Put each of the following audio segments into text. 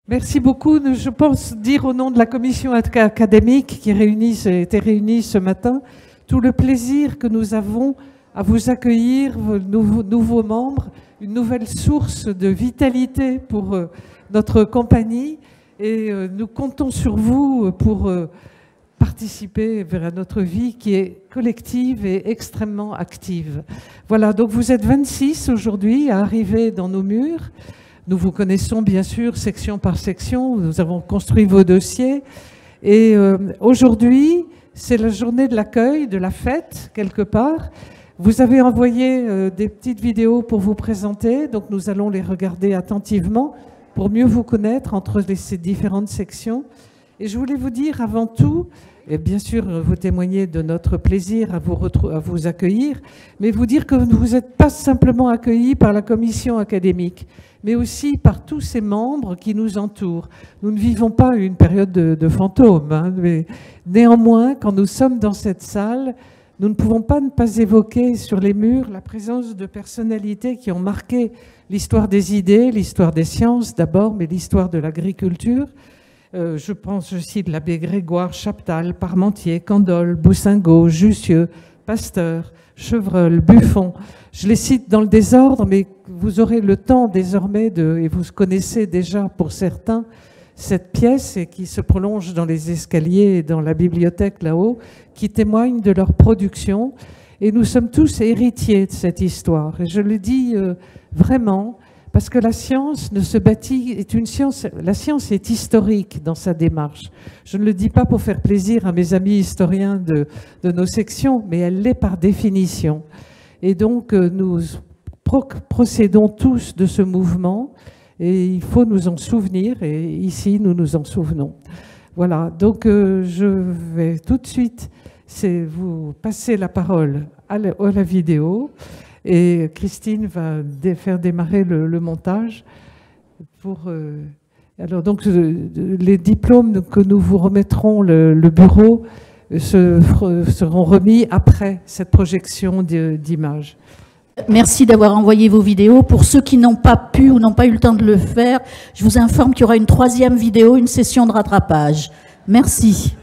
Merci beaucoup. Je pense dire au nom de la commission académique qui était réunie ce matin, tout le plaisir que nous avons à vous accueillir, vos nouveaux membres, une nouvelle source de vitalité pour notre compagnie. Et nous comptons sur vous pour participer à notre vie qui est collective et extrêmement active. Voilà, donc vous êtes 26 aujourd'hui à arriver dans nos murs. Nous vous connaissons bien sûr section par section, nous avons construit vos dossiers et aujourd'hui c'est la journée de l'accueil, de la fête quelque part. Vous avez envoyé des petites vidéos pour vous présenter, donc nous allons les regarder attentivement pour mieux vous connaître entre ces différentes sections. Et je voulais vous dire avant tout, et bien sûr vous témoigner de notre plaisir à vous accueillir, mais vous dire que vous n'êtes pas simplement accueillis par la commission académique, mais aussi par tous ces membres qui nous entourent. Nous ne vivons pas une période de fantômes, hein, mais néanmoins, quand nous sommes dans cette salle, nous ne pouvons pas ne pas évoquer sur les murs la présence de personnalités qui ont marqué l'histoire des idées, l'histoire des sciences d'abord, mais l'histoire de l'agriculture. Je cite l'abbé Grégoire Chaptal, Parmentier, Candolle, Boussingault, Jussieu, Pasteur, Chevreul, Buffon. Je les cite dans le désordre, mais vous aurez le temps désormais et vous connaissez déjà pour certains, cette pièce et qui se prolonge dans les escaliers et dans la bibliothèque là-haut, qui témoigne de leur production. Et nous sommes tous héritiers de cette histoire. Et je le dis vraiment, parce que la science ne se bâtit, la science est historique dans sa démarche. Je ne le dis pas pour faire plaisir à mes amis historiens de nos sections, mais elle l'est par définition. Et donc nous procédons tous de ce mouvement et il faut nous en souvenir et ici nous nous en souvenons. Voilà, donc je vais tout de suite vous passer la parole à la vidéo. Et Christine va faire démarrer le montage. Alors donc, les diplômes que nous vous remettrons, le bureau, seront remis après cette projection d'images. Merci d'avoir envoyé vos vidéos. Pour ceux qui n'ont pas pu ou n'ont pas eu le temps de le faire, je vous informe qu'il y aura une 3e vidéo, une session de rattrapage. Merci.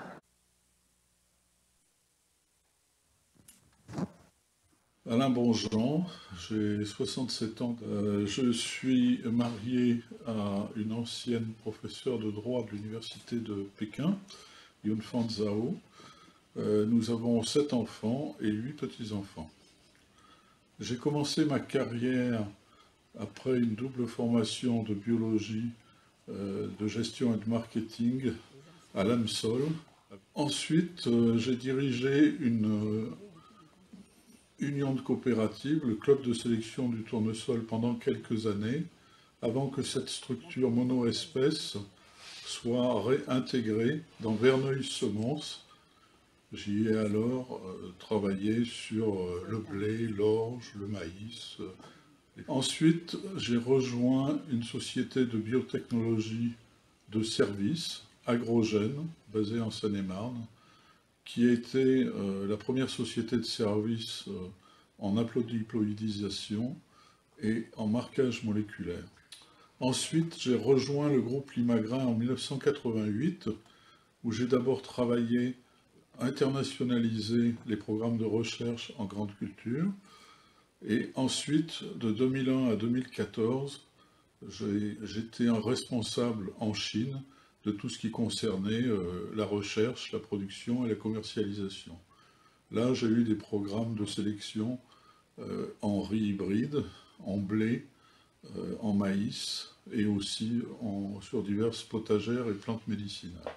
Alain Bonjean, j'ai 67 ans. Je suis marié à une ancienne professeure de droit de l'université de Pékin, Yunfan Zhao. Nous avons 7 enfants et 8 petits-enfants. J'ai commencé ma carrière après une double formation de biologie, de gestion et de marketing à l'AMSOL. Ensuite, j'ai dirigé une union de coopératives, le club de sélection du tournesol pendant quelques années, avant que cette structure mono-espèce soit réintégrée dans Verneuil-Semonce. J'y ai alors travaillé sur le blé, l'orge, le maïs. Ensuite, j'ai rejoint une société de biotechnologie de services, Agrogène, basée en Seine-et-Marne, qui a été la première société de services en haplodiploïdisation et en marquage moléculaire. Ensuite, j'ai rejoint le groupe Limagrin en 1988, où j'ai d'abord travaillé à internationaliser les programmes de recherche en grande culture. Et ensuite, de 2001 à 2014, j'étais un responsable en Chine de tout ce qui concernait la recherche, la production et la commercialisation. Là, j'ai eu des programmes de sélection en riz hybride, en blé, en maïs et aussi sur diverses potagères et plantes médicinales.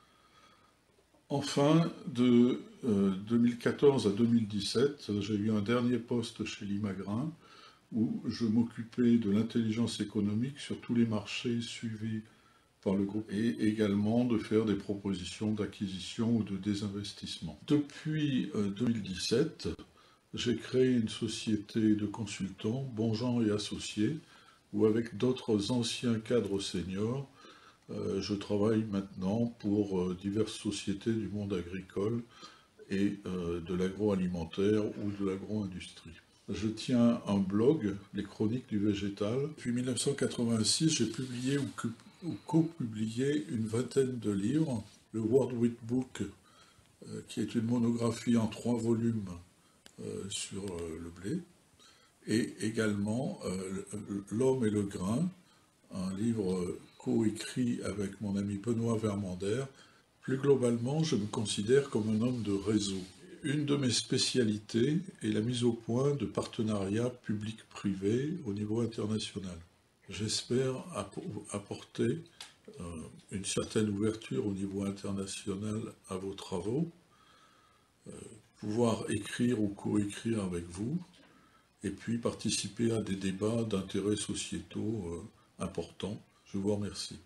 Enfin, de 2014 à 2017, j'ai eu un dernier poste chez Limagrin où je m'occupais de l'intelligence économique sur tous les marchés suivis par le groupe et également de faire des propositions d'acquisition ou de désinvestissement. Depuis 2017, j'ai créé une société de consultants, Bonjean et Associés, où avec d'autres anciens cadres seniors, je travaille maintenant pour diverses sociétés du monde agricole et de l'agroalimentaire ou de l'agro-industrie. Je tiens un blog, Les Chroniques du Végétal. Depuis 1986, j'ai publié co-publié une vingtaine de livres, le World Wheat Book, qui est une monographie en 3 volumes sur le blé, et également L'homme et le grain, un livre co-écrit avec mon ami Benoît Vermander. Plus globalement, je me considère comme un homme de réseau. Une de mes spécialités est la mise au point de partenariats publics-privés au niveau international. J'espère apporter une certaine ouverture au niveau international à vos travaux, pouvoir écrire ou co-écrire avec vous, et puis participer à des débats d'intérêts sociétaux importants. Je vous remercie.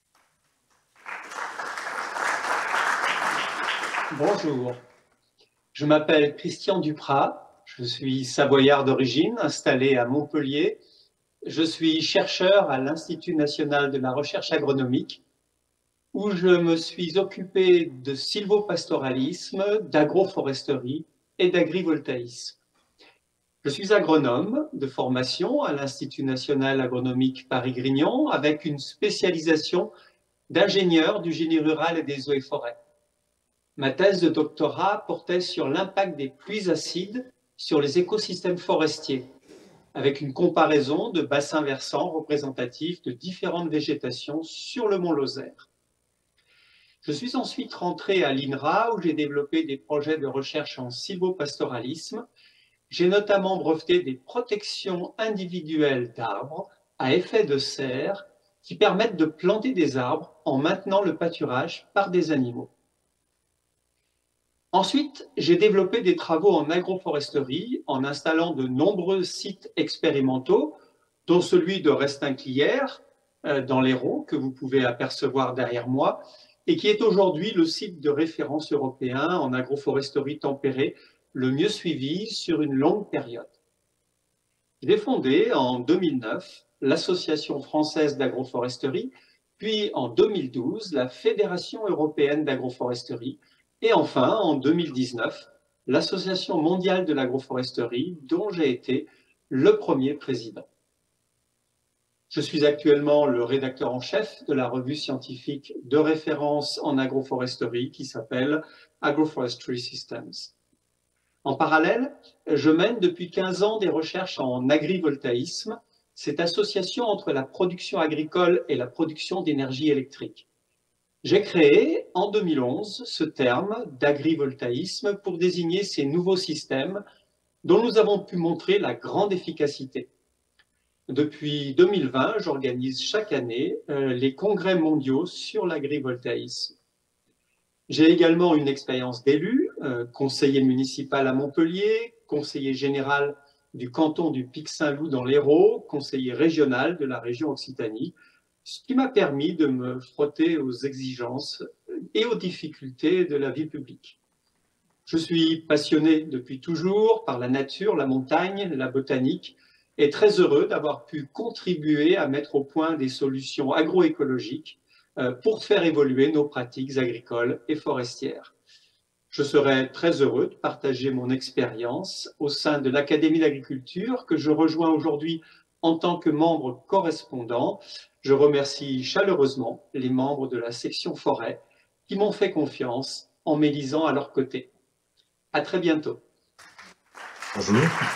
Bonjour, je m'appelle Christian Duprat, je suis savoyard d'origine, installé à Montpellier. Je suis chercheur à l'Institut national de la recherche agronomique, où je me suis occupé de sylvopastoralisme, d'agroforesterie et d'agrivoltaïsme. Je suis agronome de formation à l'Institut national agronomique Paris-Grignon, avec une spécialisation d'ingénieur du génie rural et des eaux et forêts. Ma thèse de doctorat portait sur l'impact des pluies acides sur les écosystèmes forestiers, avec une comparaison de bassins versants représentatifs de différentes végétations sur le mont Lozère. Je suis ensuite rentré à l'INRA, où j'ai développé des projets de recherche en sylvopastoralisme. J'ai notamment breveté des protections individuelles d'arbres à effet de serre qui permettent de planter des arbres en maintenant le pâturage par des animaux. Ensuite, j'ai développé des travaux en agroforesterie en installant de nombreux sites expérimentaux, dont celui de Restinclières, dans l'Hérault, que vous pouvez apercevoir derrière moi, et qui est aujourd'hui le site de référence européen en agroforesterie tempérée, le mieux suivi sur une longue période. J'ai fondé en 2009 l'Association française d'agroforesterie, puis en 2012 la Fédération européenne d'agroforesterie, et enfin, en 2019, l'Association mondiale de l'agroforesterie, dont j'ai été le premier président. Je suis actuellement le rédacteur en chef de la revue scientifique de référence en agroforesterie qui s'appelle Agroforestry Systems. En parallèle, je mène depuis 15 ans des recherches en agrivoltaïsme, cette association entre la production agricole et la production d'énergie électrique. J'ai créé en 2011 ce terme d'agrivoltaïsme pour désigner ces nouveaux systèmes dont nous avons pu montrer la grande efficacité. Depuis 2020, j'organise chaque année les congrès mondiaux sur l'agrivoltaïsme. J'ai également une expérience d'élu, conseiller municipal à Montpellier, conseiller général du canton du Pic-Saint-Loup dans l'Hérault, conseiller régional de la région Occitanie, ce qui m'a permis de me frotter aux exigences et aux difficultés de la vie publique. Je suis passionné depuis toujours par la nature, la montagne, la botanique, et très heureux d'avoir pu contribuer à mettre au point des solutions agroécologiques pour faire évoluer nos pratiques agricoles et forestières. Je serai très heureux de partager mon expérience au sein de l'Académie d'agriculture que je rejoins aujourd'hui en tant que membre correspondant. Je remercie chaleureusement les membres de la section forêt qui m'ont fait confiance en m'élisant à leur côté. À très bientôt. Bonjour,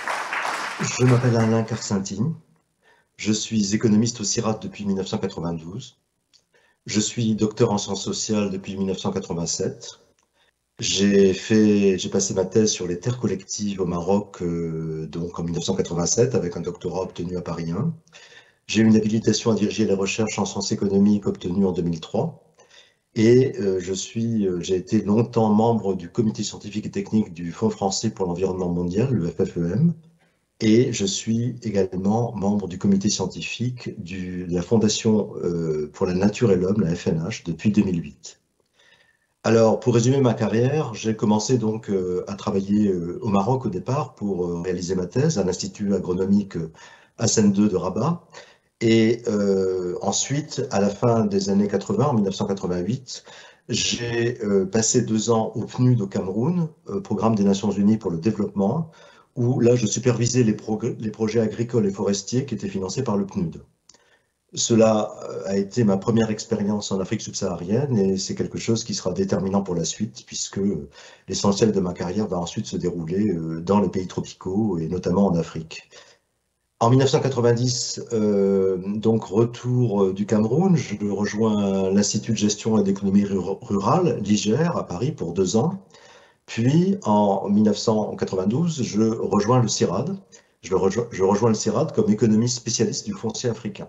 je m'appelle Alain Carsentine. Je suis économiste au CIRAD depuis 1992. Je suis docteur en sciences sociales depuis 1987. J'ai passé ma thèse sur les terres collectives au Maroc donc en 1987 avec un doctorat obtenu à Paris 1. J'ai eu une habilitation à diriger la recherche en sciences économiques obtenue en 2003. Et j'ai été longtemps membre du comité scientifique et technique du Fonds français pour l'environnement mondial, le FFEM. Et je suis également membre du comité scientifique de la Fondation pour la nature et l'homme, la FNH, depuis 2008. Alors, pour résumer ma carrière, j'ai commencé donc à travailler au Maroc au départ pour réaliser ma thèse à l'Institut agronomique Hassan II de Rabat. Et ensuite, à la fin des années 80, en 1988, j'ai passé 2 ans au PNUD au Cameroun, Programme des Nations Unies pour le développement, où là, je supervisais les projets agricoles et forestiers qui étaient financés par le PNUD. Cela a été ma première expérience en Afrique subsaharienne et c'est quelque chose qui sera déterminant pour la suite puisque l'essentiel de ma carrière va ensuite se dérouler dans les pays tropicaux et notamment en Afrique. En 1990, donc retour du Cameroun, je rejoins l'Institut de gestion et d'économie rurale, l'IGER, à Paris pour 2 ans. Puis en 1992, je rejoins le CIRAD. Je rejoins le CIRAD comme économiste spécialiste du foncier africain.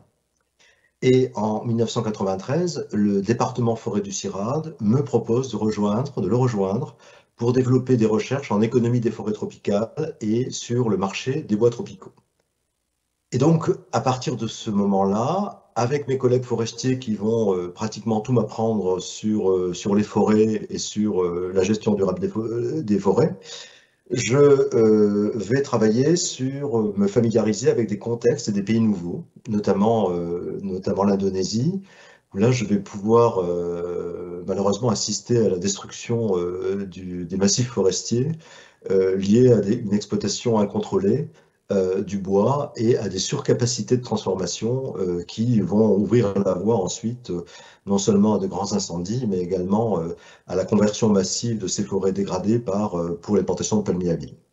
Et en 1993, le département forêt du CIRAD me propose de le rejoindre pour développer des recherches en économie des forêts tropicales et sur le marché des bois tropicaux. Et donc, à partir de ce moment-là, avec mes collègues forestiers qui vont pratiquement tout m'apprendre sur les forêts et sur la gestion durable des forêts, je vais travailler sur me familiariser avec des contextes et des pays nouveaux, notamment l'Indonésie, où là je vais pouvoir malheureusement assister à la destruction des massifs forestiers liés à une exploitation incontrôlée du bois et à des surcapacités de transformation qui vont ouvrir la voie ensuite non seulement à de grands incendies, mais également à la conversion massive de ces forêts dégradées pour les plantations de palmiers à huile.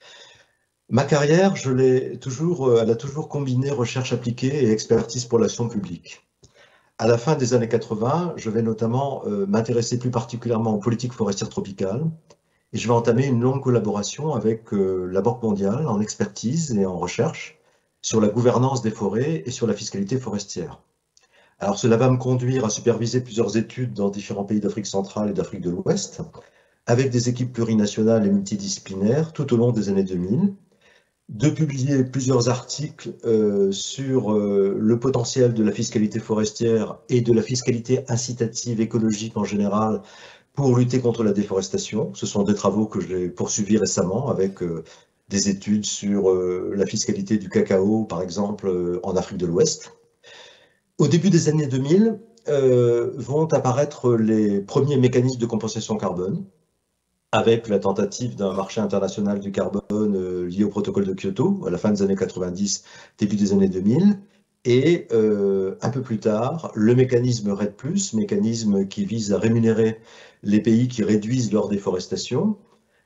Ma carrière, elle a toujours combiné recherche appliquée et expertise pour l'action publique. À la fin des années 80, je vais notamment m'intéresser plus particulièrement aux politiques forestières tropicales. Et je vais entamer une longue collaboration avec la Banque mondiale en expertise et en recherche sur la gouvernance des forêts et sur la fiscalité forestière. Alors cela va me conduire à superviser plusieurs études dans différents pays d'Afrique centrale et d'Afrique de l'Ouest, avec des équipes plurinationales et multidisciplinaires tout au long des années 2000, de publier plusieurs articles sur le potentiel de la fiscalité forestière et de la fiscalité incitative écologique en général pour lutter contre la déforestation. Ce sont des travaux que j'ai poursuivis récemment avec des études sur la fiscalité du cacao, par exemple, en Afrique de l'Ouest. Au début des années 2000, vont apparaître les premiers mécanismes de compensation carbone, avec la tentative d'un marché international du carbone lié au protocole de Kyoto, à la fin des années 90, début des années 2000. Et un peu plus tard, le mécanisme REDD+, mécanisme qui vise à rémunérer les pays qui réduisent leur déforestation,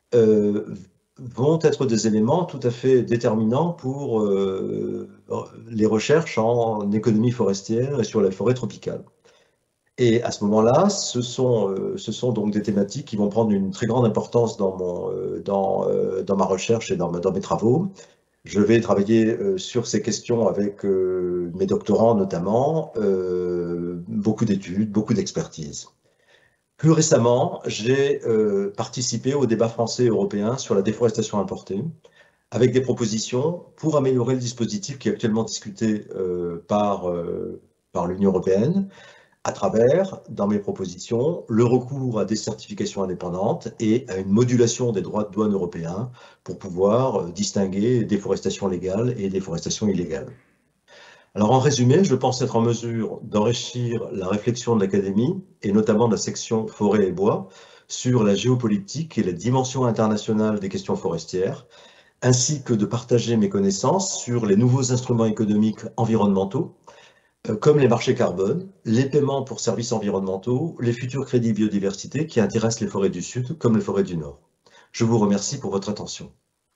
vont être des éléments tout à fait déterminants pour les recherches en économie forestière et sur la forêt tropicale. Et à ce moment-là, ce sont donc des thématiques qui vont prendre une très grande importance dans ma recherche et dans mes travaux. Je vais travailler sur ces questions avec mes doctorants notamment, beaucoup d'études, beaucoup d'expertise. Plus récemment, j'ai participé au débat français et européen sur la déforestation importée, avec des propositions pour améliorer le dispositif qui est actuellement discuté par l'Union européenne, à travers, dans mes propositions, le recours à des certifications indépendantes et à une modulation des droits de douane européens pour pouvoir distinguer déforestation légale et déforestation illégale. Alors en résumé, je pense être en mesure d'enrichir la réflexion de l'Académie, et notamment de la section forêt et bois, sur la géopolitique et la dimension internationale des questions forestières, ainsi que de partager mes connaissances sur les nouveaux instruments économiques environnementaux, comme les marchés carbone, les paiements pour services environnementaux, les futurs crédits biodiversité qui intéressent les forêts du Sud comme les forêts du Nord. Je vous remercie pour votre attention.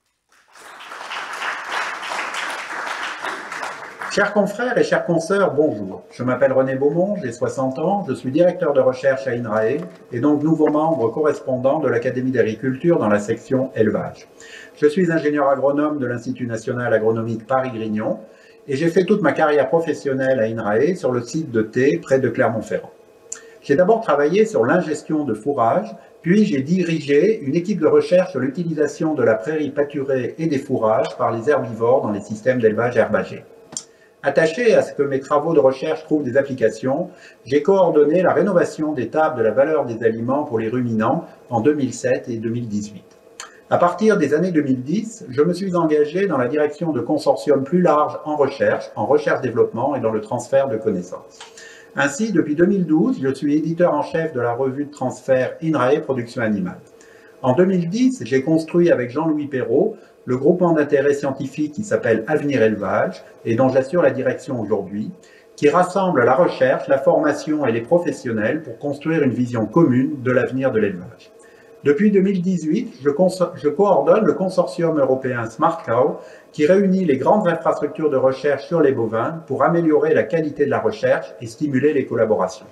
Chers confrères et chères consoeurs, bonjour. Je m'appelle René Beaumont, j'ai 60 ans, je suis directeur de recherche à INRAE et donc nouveau membre correspondant de l'Académie d'agriculture dans la section élevage. Je suis ingénieur agronome de l'Institut national agronomique Paris-Grignon et j'ai fait toute ma carrière professionnelle à INRAE sur le site de Thé, près de Clermont-Ferrand. J'ai d'abord travaillé sur l'ingestion de fourrage, puis j'ai dirigé une équipe de recherche sur l'utilisation de la prairie pâturée et des fourrages par les herbivores dans les systèmes d'élevage herbagé. Attaché à ce que mes travaux de recherche trouvent des applications, j'ai coordonné la rénovation des tables de la valeur des aliments pour les ruminants en 2007 et 2018. À partir des années 2010, je me suis engagé dans la direction de consortiums plus larges en recherche-développement et dans le transfert de connaissances. Ainsi, depuis 2012, je suis éditeur en chef de la revue de transfert INRAE Production Animale. En 2010, j'ai construit avec Jean-Louis Perrault le groupement d'intérêt scientifique qui s'appelle Avenir Élevage et dont j'assure la direction aujourd'hui. qui rassemble la recherche, la formation et les professionnels pour construire une vision commune de l'avenir de l'élevage. Depuis 2018, je coordonne le consortium européen Smart Cow qui réunit les grandes infrastructures de recherche sur les bovins pour améliorer la qualité de la recherche et stimuler les collaborations.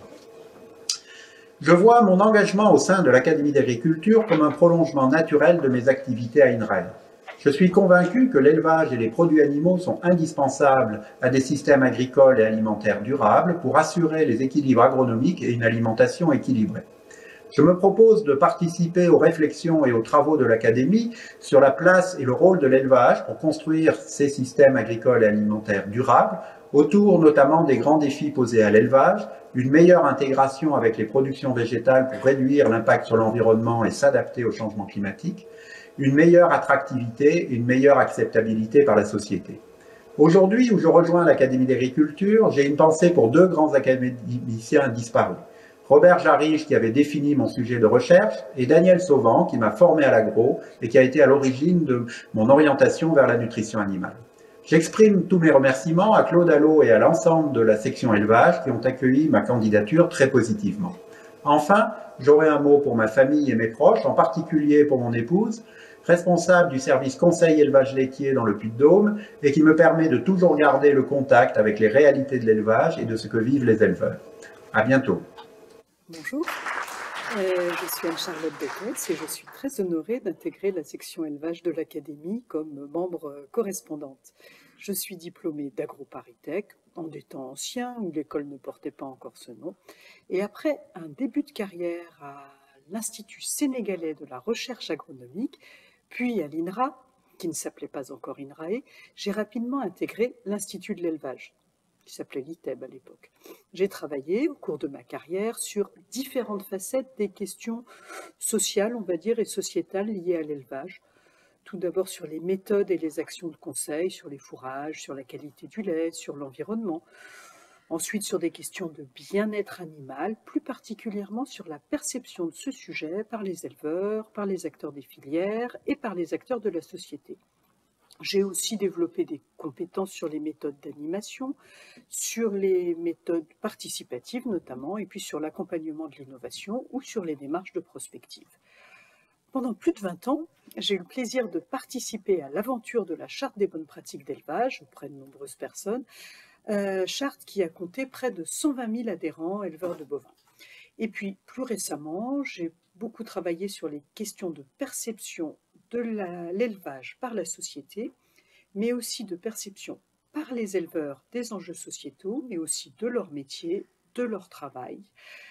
Je vois mon engagement au sein de l'Académie d'agriculture comme un prolongement naturel de mes activités à INRAE. Je suis convaincu que l'élevage et les produits animaux sont indispensables à des systèmes agricoles et alimentaires durables pour assurer les équilibres agronomiques et une alimentation équilibrée. Je me propose de participer aux réflexions et aux travaux de l'Académie sur la place et le rôle de l'élevage pour construire ces systèmes agricoles et alimentaires durables, autour notamment des grands défis posés à l'élevage, une meilleure intégration avec les productions végétales pour réduire l'impact sur l'environnement et s'adapter au changement climatique, une meilleure attractivité et une meilleure acceptabilité par la société. Aujourd'hui, où je rejoins l'Académie d'agriculture, j'ai une pensée pour deux grands académiciens disparus. Robert Jarige, qui avait défini mon sujet de recherche, et Daniel Sauvant, qui m'a formé à l'agro et qui a été à l'origine de mon orientation vers la nutrition animale. J'exprime tous mes remerciements à Claude Allo et à l'ensemble de la section élevage qui ont accueilli ma candidature très positivement. Enfin, j'aurai un mot pour ma famille et mes proches, en particulier pour mon épouse, responsable du service conseil élevage laitier dans le Puy-de-Dôme et qui me permet de toujours garder le contact avec les réalités de l'élevage et de ce que vivent les éleveurs. À bientôt. Bonjour, je suis Anne-Charlotte Becquetz et je suis très honorée d'intégrer la section élevage de l'Académie comme membre correspondante. Je suis diplômée d'AgroParisTech, en des temps anciens où l'école ne portait pas encore ce nom, et après un début de carrière à l'Institut sénégalais de la recherche agronomique, puis à l'INRA, qui ne s'appelait pas encore INRAE, j'ai rapidement intégré l'Institut de l'élevage, qui s'appelait l'ITEB à l'époque. J'ai travaillé au cours de ma carrière sur différentes facettes des questions sociales, on va dire, et sociétales liées à l'élevage. Tout d'abord sur les méthodes et les actions de conseil, sur les fourrages, sur la qualité du lait, sur l'environnement. Ensuite sur des questions de bien-être animal, plus particulièrement sur la perception de ce sujet par les éleveurs, par les acteurs des filières et par les acteurs de la société. J'ai aussi développé des compétences sur les méthodes d'animation, sur les méthodes participatives notamment, et puis sur l'accompagnement de l'innovation ou sur les démarches de prospective. Pendant plus de 20 ans, j'ai eu le plaisir de participer à l'aventure de la Charte des bonnes pratiques d'élevage auprès de nombreuses personnes, charte qui a compté près de 120 000 adhérents éleveurs de bovins. Et puis plus récemment, j'ai beaucoup travaillé sur les questions de perception de l'élevage par la société, mais aussi de perception par les éleveurs des enjeux sociétaux, mais aussi de leur métier, de leur travail,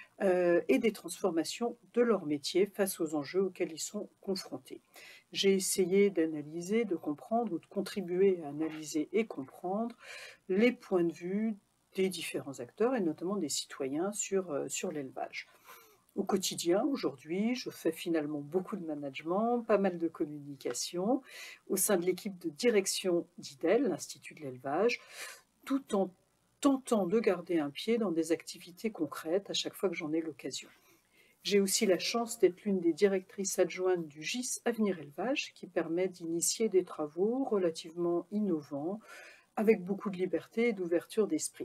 et des transformations de leur métier face aux enjeux auxquels ils sont confrontés. J'ai essayé d'analyser, de comprendre ou de contribuer à analyser et comprendre les points de vue des différents acteurs et notamment des citoyens sur l'élevage. Au quotidien, aujourd'hui, je fais finalement beaucoup de management, pas mal de communication au sein de l'équipe de direction d'IDEL, l'Institut de l'élevage, tout en tentant de garder un pied dans des activités concrètes à chaque fois que j'en ai l'occasion. J'ai aussi la chance d'être l'une des directrices adjointes du GIS Avenir Élevage, qui permet d'initier des travaux relativement innovants, avec beaucoup de liberté et d'ouverture d'esprit.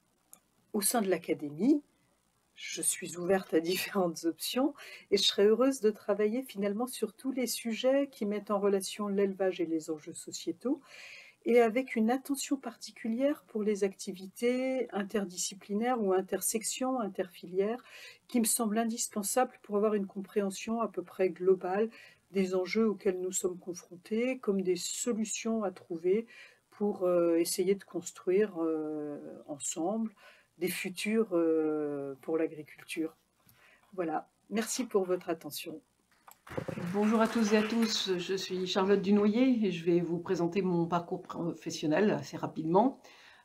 Au sein de l'Académie, je suis ouverte à différentes options et je serais heureuse de travailler finalement sur tous les sujets qui mettent en relation l'élevage et les enjeux sociétaux et avec une attention particulière pour les activités interdisciplinaires ou intersections, interfilières, qui me semblent indispensables pour avoir une compréhension à peu près globale des enjeux auxquels nous sommes confrontés, comme des solutions à trouver pour essayer de construire ensemble des futurs pour l'agriculture. Voilà, merci pour votre attention. Bonjour à tous et à tous, je suis Charlotte Dunoyer et je vais vous présenter mon parcours professionnel assez rapidement.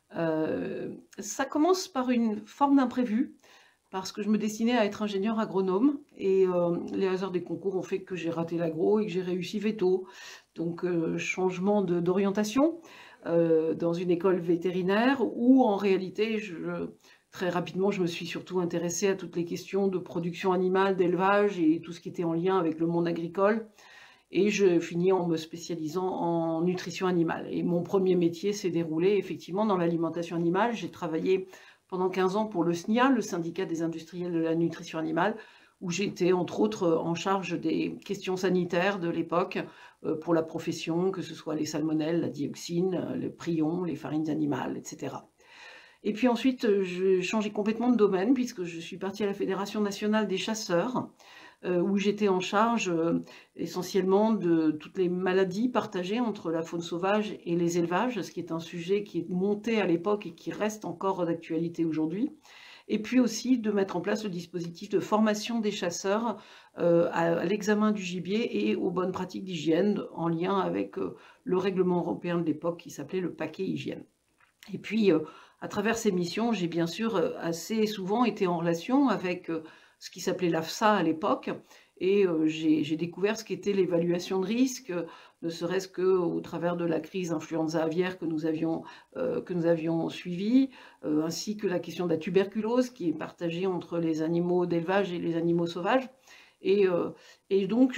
Ça commence par une forme d'imprévu, parce que je me destinais à être ingénieur agronome et les hasards des concours ont fait que j'ai raté l'agro et que j'ai réussi veto. Donc changement d'orientation dans une école vétérinaire où en réalité, très rapidement, je me suis surtout intéressée à toutes les questions de production animale, d'élevage et tout ce qui était en lien avec le monde agricole. Et je finis en me spécialisant en nutrition animale. Et mon premier métier s'est déroulé effectivement dans l'alimentation animale. J'ai travaillé pendant 15 ans pour le SNIA, le syndicat des industriels de la nutrition animale, où j'étais entre autres en charge des questions sanitaires de l'époque pour la profession, que ce soit les salmonelles, la dioxine, le prion, les farines animales, etc. Et puis ensuite, j'ai changé complètement de domaine puisque je suis partie à la Fédération nationale des chasseurs, où j'étais en charge essentiellement de toutes les maladies partagées entre la faune sauvage et les élevages, ce qui est un sujet qui est monté à l'époque et qui reste encore d'actualité aujourd'hui. Et puis aussi de mettre en place le dispositif de formation des chasseurs à l'examen du gibier et aux bonnes pratiques d'hygiène en lien avec le règlement européen de l'époque qui s'appelait le paquet hygiène. Et puis, à travers ces missions, j'ai bien sûr assez souvent été en relation avec ce qui s'appelait l'AFSA à l'époque, et j'ai découvert ce qu'était l'évaluation de risque, ne serait-ce qu'au travers de la crise influenza aviaire que nous avions suivie, ainsi que la question de la tuberculose qui est partagée entre les animaux d'élevage et les animaux sauvages. Et donc,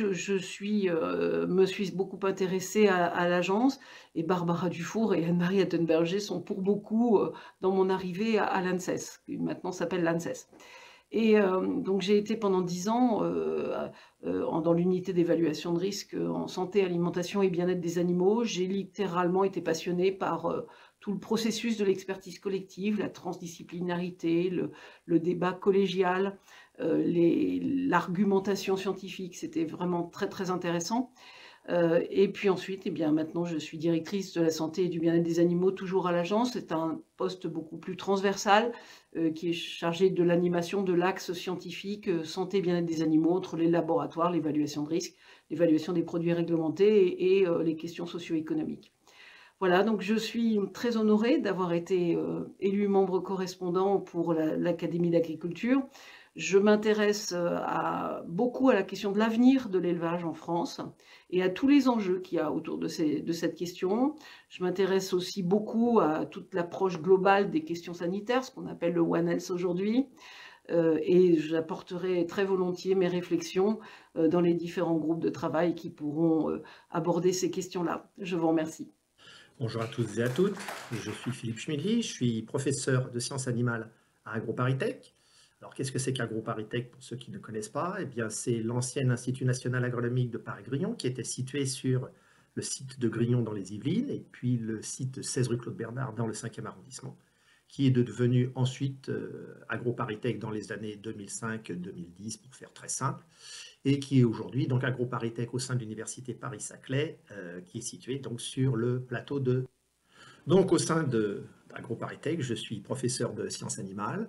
me suis beaucoup intéressée à l'agence, et Barbara Dufour et Anne-Marie Attenberger sont pour beaucoup dans mon arrivée à l'ANSES, qui maintenant s'appelle l'ANSES. Et donc, j'ai été pendant 10 ans dans l'unité d'évaluation de risque en santé, alimentation et bien-être des animaux. J'ai littéralement été passionnée par tout le processus de l'expertise collective, la transdisciplinarité, le débat collégial, l'argumentation scientifique, c'était vraiment très très intéressant. Et puis ensuite, eh bien, maintenant je suis directrice de la santé et du bien-être des animaux, toujours à l'agence. C'est un poste beaucoup plus transversal qui est chargé de l'animation de l'axe scientifique santé et bien-être des animaux entre les laboratoires, l'évaluation de risque, l'évaluation des produits réglementés et les questions socio-économiques. Voilà, donc je suis très honorée d'avoir été élue membre correspondant pour l'Académie d'agriculture. Je m'intéresse beaucoup à la question de l'avenir de l'élevage en France et à tous les enjeux qu'il y a autour de cette question. Je m'intéresse aussi beaucoup à toute l'approche globale des questions sanitaires, ce qu'on appelle le One Health aujourd'hui. Et j'apporterai très volontiers mes réflexions dans les différents groupes de travail qui pourront aborder ces questions-là. Je vous remercie. Bonjour à tous et à toutes, je suis Philippe Schmidli, je suis professeur de sciences animales à AgroParisTech. Alors qu'est-ce que c'est qu'AgroParisTech pour ceux qui ne connaissent pas? Eh bien c'est l'ancien Institut national agronomique de Paris-Grignon qui était situé sur le site de Grignon dans les Yvelines et puis le site 16 rue Claude Bernard dans le 5e arrondissement, qui est devenu ensuite AgroParisTech dans les années 2005-2010 pour faire très simple, et qui est aujourd'hui donc AgroParisTech au sein de l'université Paris-Saclay, qui est située donc sur le plateau de... Donc au sein d'AgroParisTech, je suis professeur de sciences animales.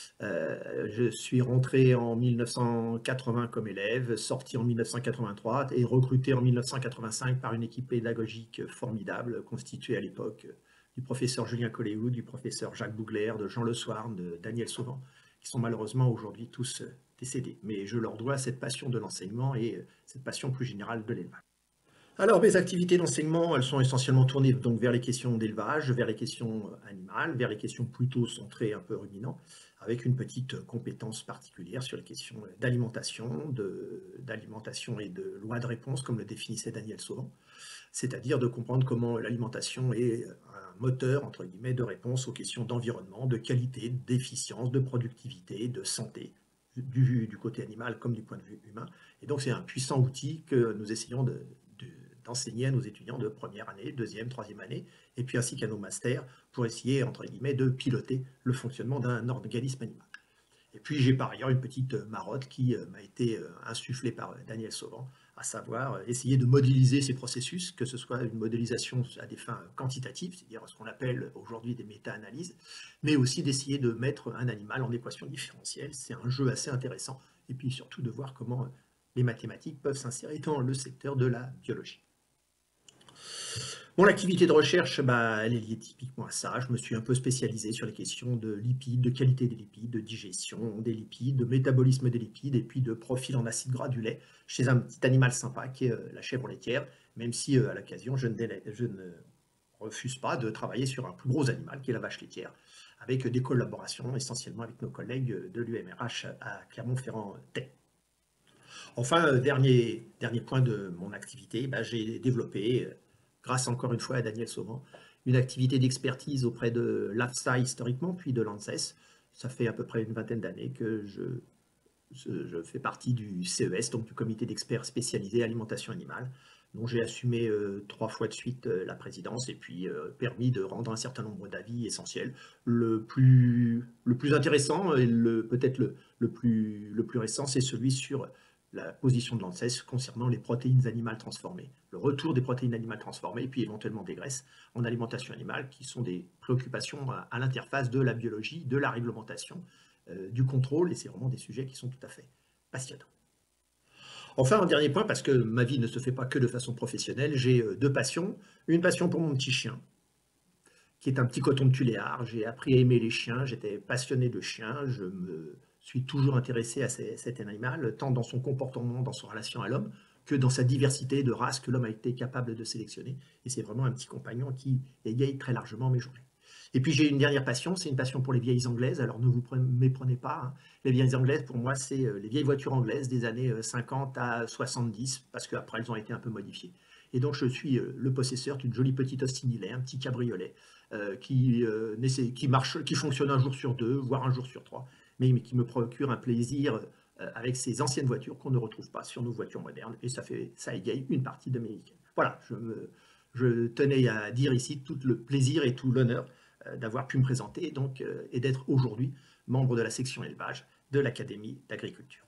Je suis rentré en 1980 comme élève, sorti en 1983 et recruté en 1985 par une équipe pédagogique formidable constituée à l'époque du professeur Julien Colléou, du professeur Jacques Bougler, de Jean Le Soirne, de Daniel Sauvant, qui sont malheureusement aujourd'hui tous décédés. Mais je leur dois cette passion de l'enseignement et cette passion plus générale de l'élevage. Alors, mes activités d'enseignement, elles sont essentiellement tournées donc vers les questions d'élevage, vers les questions animales, vers les questions plutôt centrées un peu ruminants, avec une petite compétence particulière sur les questions d'alimentation et de loi de réponse, comme le définissait Daniel Sauvant, c'est-à-dire de comprendre comment l'alimentation est un moteur, entre guillemets, de réponse aux questions d'environnement, de qualité, d'efficience, de productivité, de santé, du côté animal comme du point de vue humain. Et donc, c'est un puissant outil que nous essayons d'enseigner à nos étudiants de première année, deuxième, troisième année, et puis ainsi qu'à nos masters, pour essayer, entre guillemets, de piloter le fonctionnement d'un organisme animal. Et puis j'ai par ailleurs une petite marotte qui m'a été insufflée par Daniel Sauvant, à savoir essayer de modéliser ces processus, que ce soit une modélisation à des fins quantitatives, c'est-à-dire ce qu'on appelle aujourd'hui des méta-analyses, mais aussi d'essayer de mettre un animal en équation différentielle. C'est un jeu assez intéressant, et puis surtout de voir comment les mathématiques peuvent s'insérer dans le secteur de la biologie. Mon activité de recherche, elle est liée typiquement à ça. Je me suis un peu spécialisé sur les questions de lipides, de qualité des lipides, de digestion des lipides, de métabolisme des lipides et puis de profil en acide gras du lait chez un petit animal sympa qui est la chèvre laitière, même si à l'occasion je ne refuse pas de travailler sur un plus gros animal qui est la vache laitière, avec des collaborations essentiellement avec nos collègues de l'UMRH à Clermont-Ferrand-Theix. Enfin, dernier point de mon activité, j'ai développé, grâce encore une fois à Daniel Sauvant, une activité d'expertise auprès de l'AFSA historiquement, puis de l'ANSES, Ça fait à peu près une vingtaine d'années que je fais partie du CES, donc du comité d'experts spécialisé alimentation animale, dont j'ai assumé 3 fois de suite la présidence et puis permis de rendre un certain nombre d'avis essentiels. Le plus intéressant et peut-être le plus récent, c'est celui sur la position de l'ANSES concernant les protéines animales transformées, le retour des protéines animales transformées et puis éventuellement des graisses en alimentation animale, qui sont des préoccupations à l'interface de la biologie, de la réglementation, du contrôle, et c'est vraiment des sujets qui sont tout à fait passionnants. Enfin, un dernier point, parce que ma vie ne se fait pas que de façon professionnelle, j'ai 2 passions. Une passion pour mon petit chien, qui est un petit coton de Tuléar. J'ai appris à aimer les chiens, j'étais passionné de chiens, je me suis toujours intéressé à cet animal, tant dans son comportement, dans son relation à l'homme, que dans sa diversité de races que l'homme a été capable de sélectionner. Et c'est vraiment un petit compagnon qui égaye très largement mes journées. Et puis j'ai une dernière passion, c'est une passion pour les vieilles anglaises. Alors ne vous méprenez pas, hein. Les vieilles anglaises, pour moi, c'est les vieilles voitures anglaises des années 50 à 70, parce qu'après elles ont été un peu modifiées. Et donc je suis le possesseur d'une jolie petite Austin Healey, un petit cabriolet qui fonctionne un jour sur 2, voire un jour sur 3, mais qui me procure un plaisir avec ces anciennes voitures qu'on ne retrouve pas sur nos voitures modernes, et ça égaye une partie de mes week-ends. Voilà, je tenais à dire ici tout le plaisir et tout l'honneur d'avoir pu me présenter donc, et d'être aujourd'hui membre de la section élevage de l'Académie d'agriculture.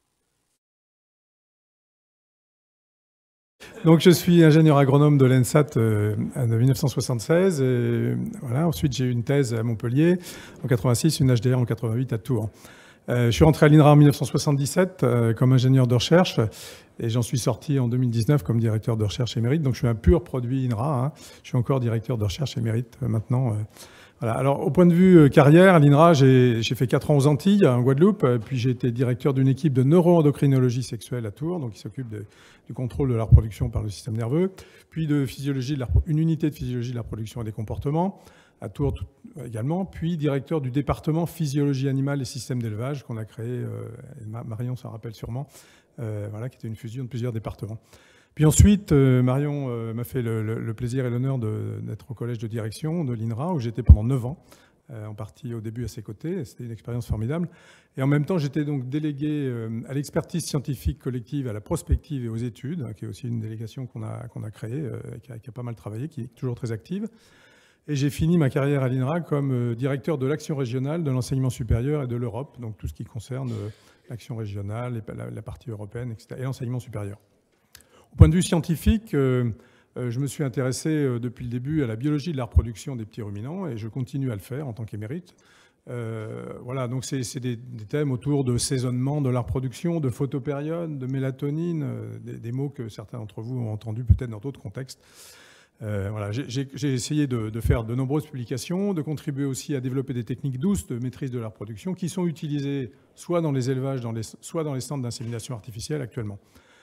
Donc je suis ingénieur agronome de l'ENSAT de 1976. Et, voilà. Ensuite j'ai eu une thèse à Montpellier en 86, une HDR en 88 à Tours. Je suis rentré à l'INRA en 1977 comme ingénieur de recherche et j'en suis sorti en 2019 comme directeur de recherche émérite. Donc je suis un pur produit INRA. Hein. Je suis encore directeur de recherche émérite maintenant. Voilà. Alors au point de vue carrière, à l'INRA, j'ai fait 4 ans aux Antilles, en Guadeloupe, puis j'ai été directeur d'une équipe de neuroendocrinologie sexuelle à Tours, donc qui s'occupe du contrôle de la reproduction par le système nerveux, puis de une unité de physiologie de la reproduction et des comportements à Tours également, puis directeur du département physiologie animale et système d'élevage qu'on a créé, Marion s'en rappelle sûrement, voilà, qui était une fusion de plusieurs départements. Puis ensuite, Marion m'a fait le plaisir et l'honneur d'être au collège de direction de l'INRA, où j'étais pendant 9 ans, en partie au début à ses côtés. C'était une expérience formidable. Et en même temps, j'étais donc délégué à l'expertise scientifique collective, à la prospective et aux études, qui est aussi une délégation qu'on a créée, qui a pas mal travaillé, qui est toujours très active. Et j'ai fini ma carrière à l'INRA comme directeur de l'action régionale de l'enseignement supérieur et de l'Europe, donc tout ce qui concerne l'action régionale, la partie européenne, etc., et l'enseignement supérieur. Au point de vue scientifique, je me suis intéressé depuis le début à la biologie de la reproduction des petits ruminants et je continue à le faire en tant qu'émérite. Voilà, donc c'est des thèmes autour de saisonnement de la reproduction, de photopériode, de mélatonine, des mots que certains d'entre vous ont entendus peut-être dans d'autres contextes. Voilà, j'ai essayé de faire de nombreuses publications, de contribuer aussi à développer des techniques douces de maîtrise de la reproduction qui sont utilisées soit dans les élevages, soit dans les centres d'insémination artificielle actuellement.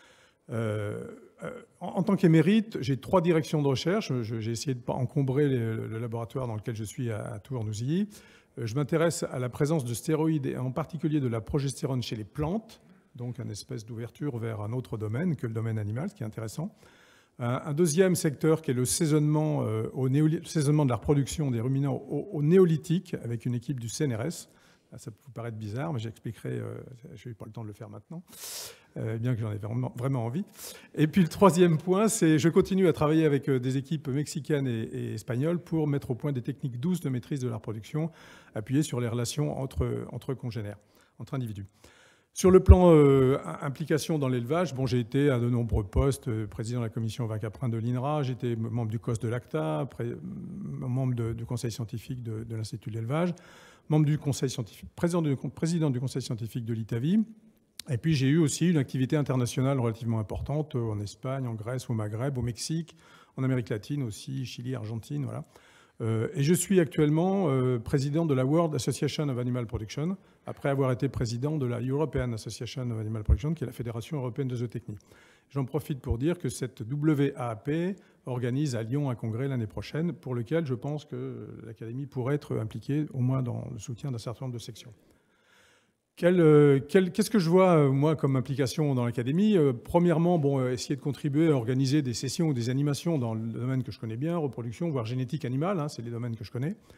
En tant qu'émérite, j'ai 3 directions de recherche. J'ai essayé de ne pas encombrer le laboratoire dans lequel je suis à Tours-Nouzilly. Je m'intéresse à la présence de stéroïdes et en particulier de la progestérone chez les plantes, donc une espèce d'ouverture vers un autre domaine que le domaine animal, ce qui est intéressant. Un deuxième secteur qui est le saisonnement, saisonnement de la reproduction des ruminants au néolithique avec une équipe du CNRS. Ça peut vous paraître bizarre, mais j'expliquerai, je n'ai pas le temps de le faire maintenant, bien que j'en ai vraiment envie. Et puis le troisième point, c'est je continue à travailler avec des équipes mexicaines et espagnoles pour mettre au point des techniques douces de maîtrise de la reproduction, appuyées sur les relations entre congénères, entre individus. Sur le plan implication dans l'élevage, bon, j'ai été à de nombreux postes, président de la commission vin-caprin de l'INRA, j'étais membre du COS de l'ACTA, membre du conseil scientifique de l'Institut de l'élevage, membre du conseil scientifique, président du conseil scientifique de l'ITAVI. Et puis j'ai eu aussi une activité internationale relativement importante en Espagne, en Grèce, au Maghreb, au Mexique, en Amérique latine aussi, Chili, Argentine, voilà. Et je suis actuellement président de la World Association of Animal Production, après avoir été président de la European Association of Animal Production, qui est la Fédération européenne de zootechnie. J'en profite pour dire que cette WAAP organise à Lyon un congrès l'année prochaine, pour lequel je pense que l'Académie pourrait être impliquée, au moins dans le soutien d'un certain nombre de sections. Qu'est-ce que je vois, moi, comme implication dans l'Académie ? Premièrement, bon, essayer de contribuer à organiser des sessions ou des animations dans le domaine que je connais bien, reproduction, voire génétique animale, hein, c'est les domaines que je connais.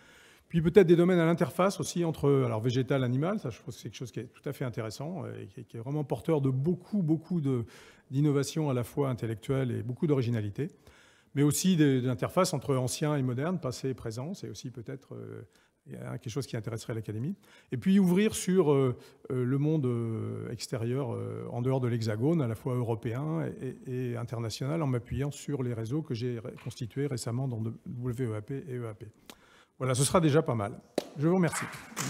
Puis peut-être des domaines à l'interface aussi entre végétal et animal. Ça, je pense que c'est quelque chose qui est tout à fait intéressant et qui est vraiment porteur de beaucoup d'innovations à la fois intellectuelles et beaucoup d'originalité. Mais aussi des interfaces entre ancien et moderne, passé et présent. C'est aussi peut-être quelque chose qui intéresserait l'Académie. Et puis ouvrir sur le monde extérieur, en dehors de l'Hexagone, à la fois européen et international, en m'appuyant sur les réseaux que j'ai constitués récemment dans WEAP et EAP. Voilà, ce sera déjà pas mal. Je vous remercie.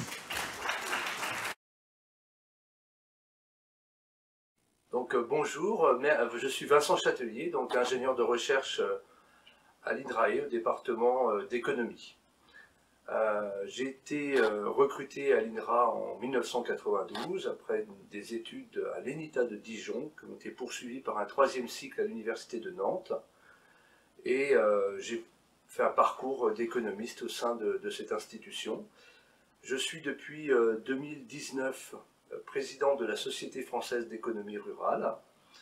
Donc bonjour, je suis Vincent Chatelier, donc ingénieur de recherche à l'INRAE, au département d'économie. J'ai été recruté à l'INRA en 1992, après des études à l'ENITA de Dijon, qui ont été poursuivies par un 3e cycle à l'Université de Nantes. Et j'ai fait un parcours d'économiste au sein de cette institution. Je suis depuis 2019 président de la Société française d'économie rurale,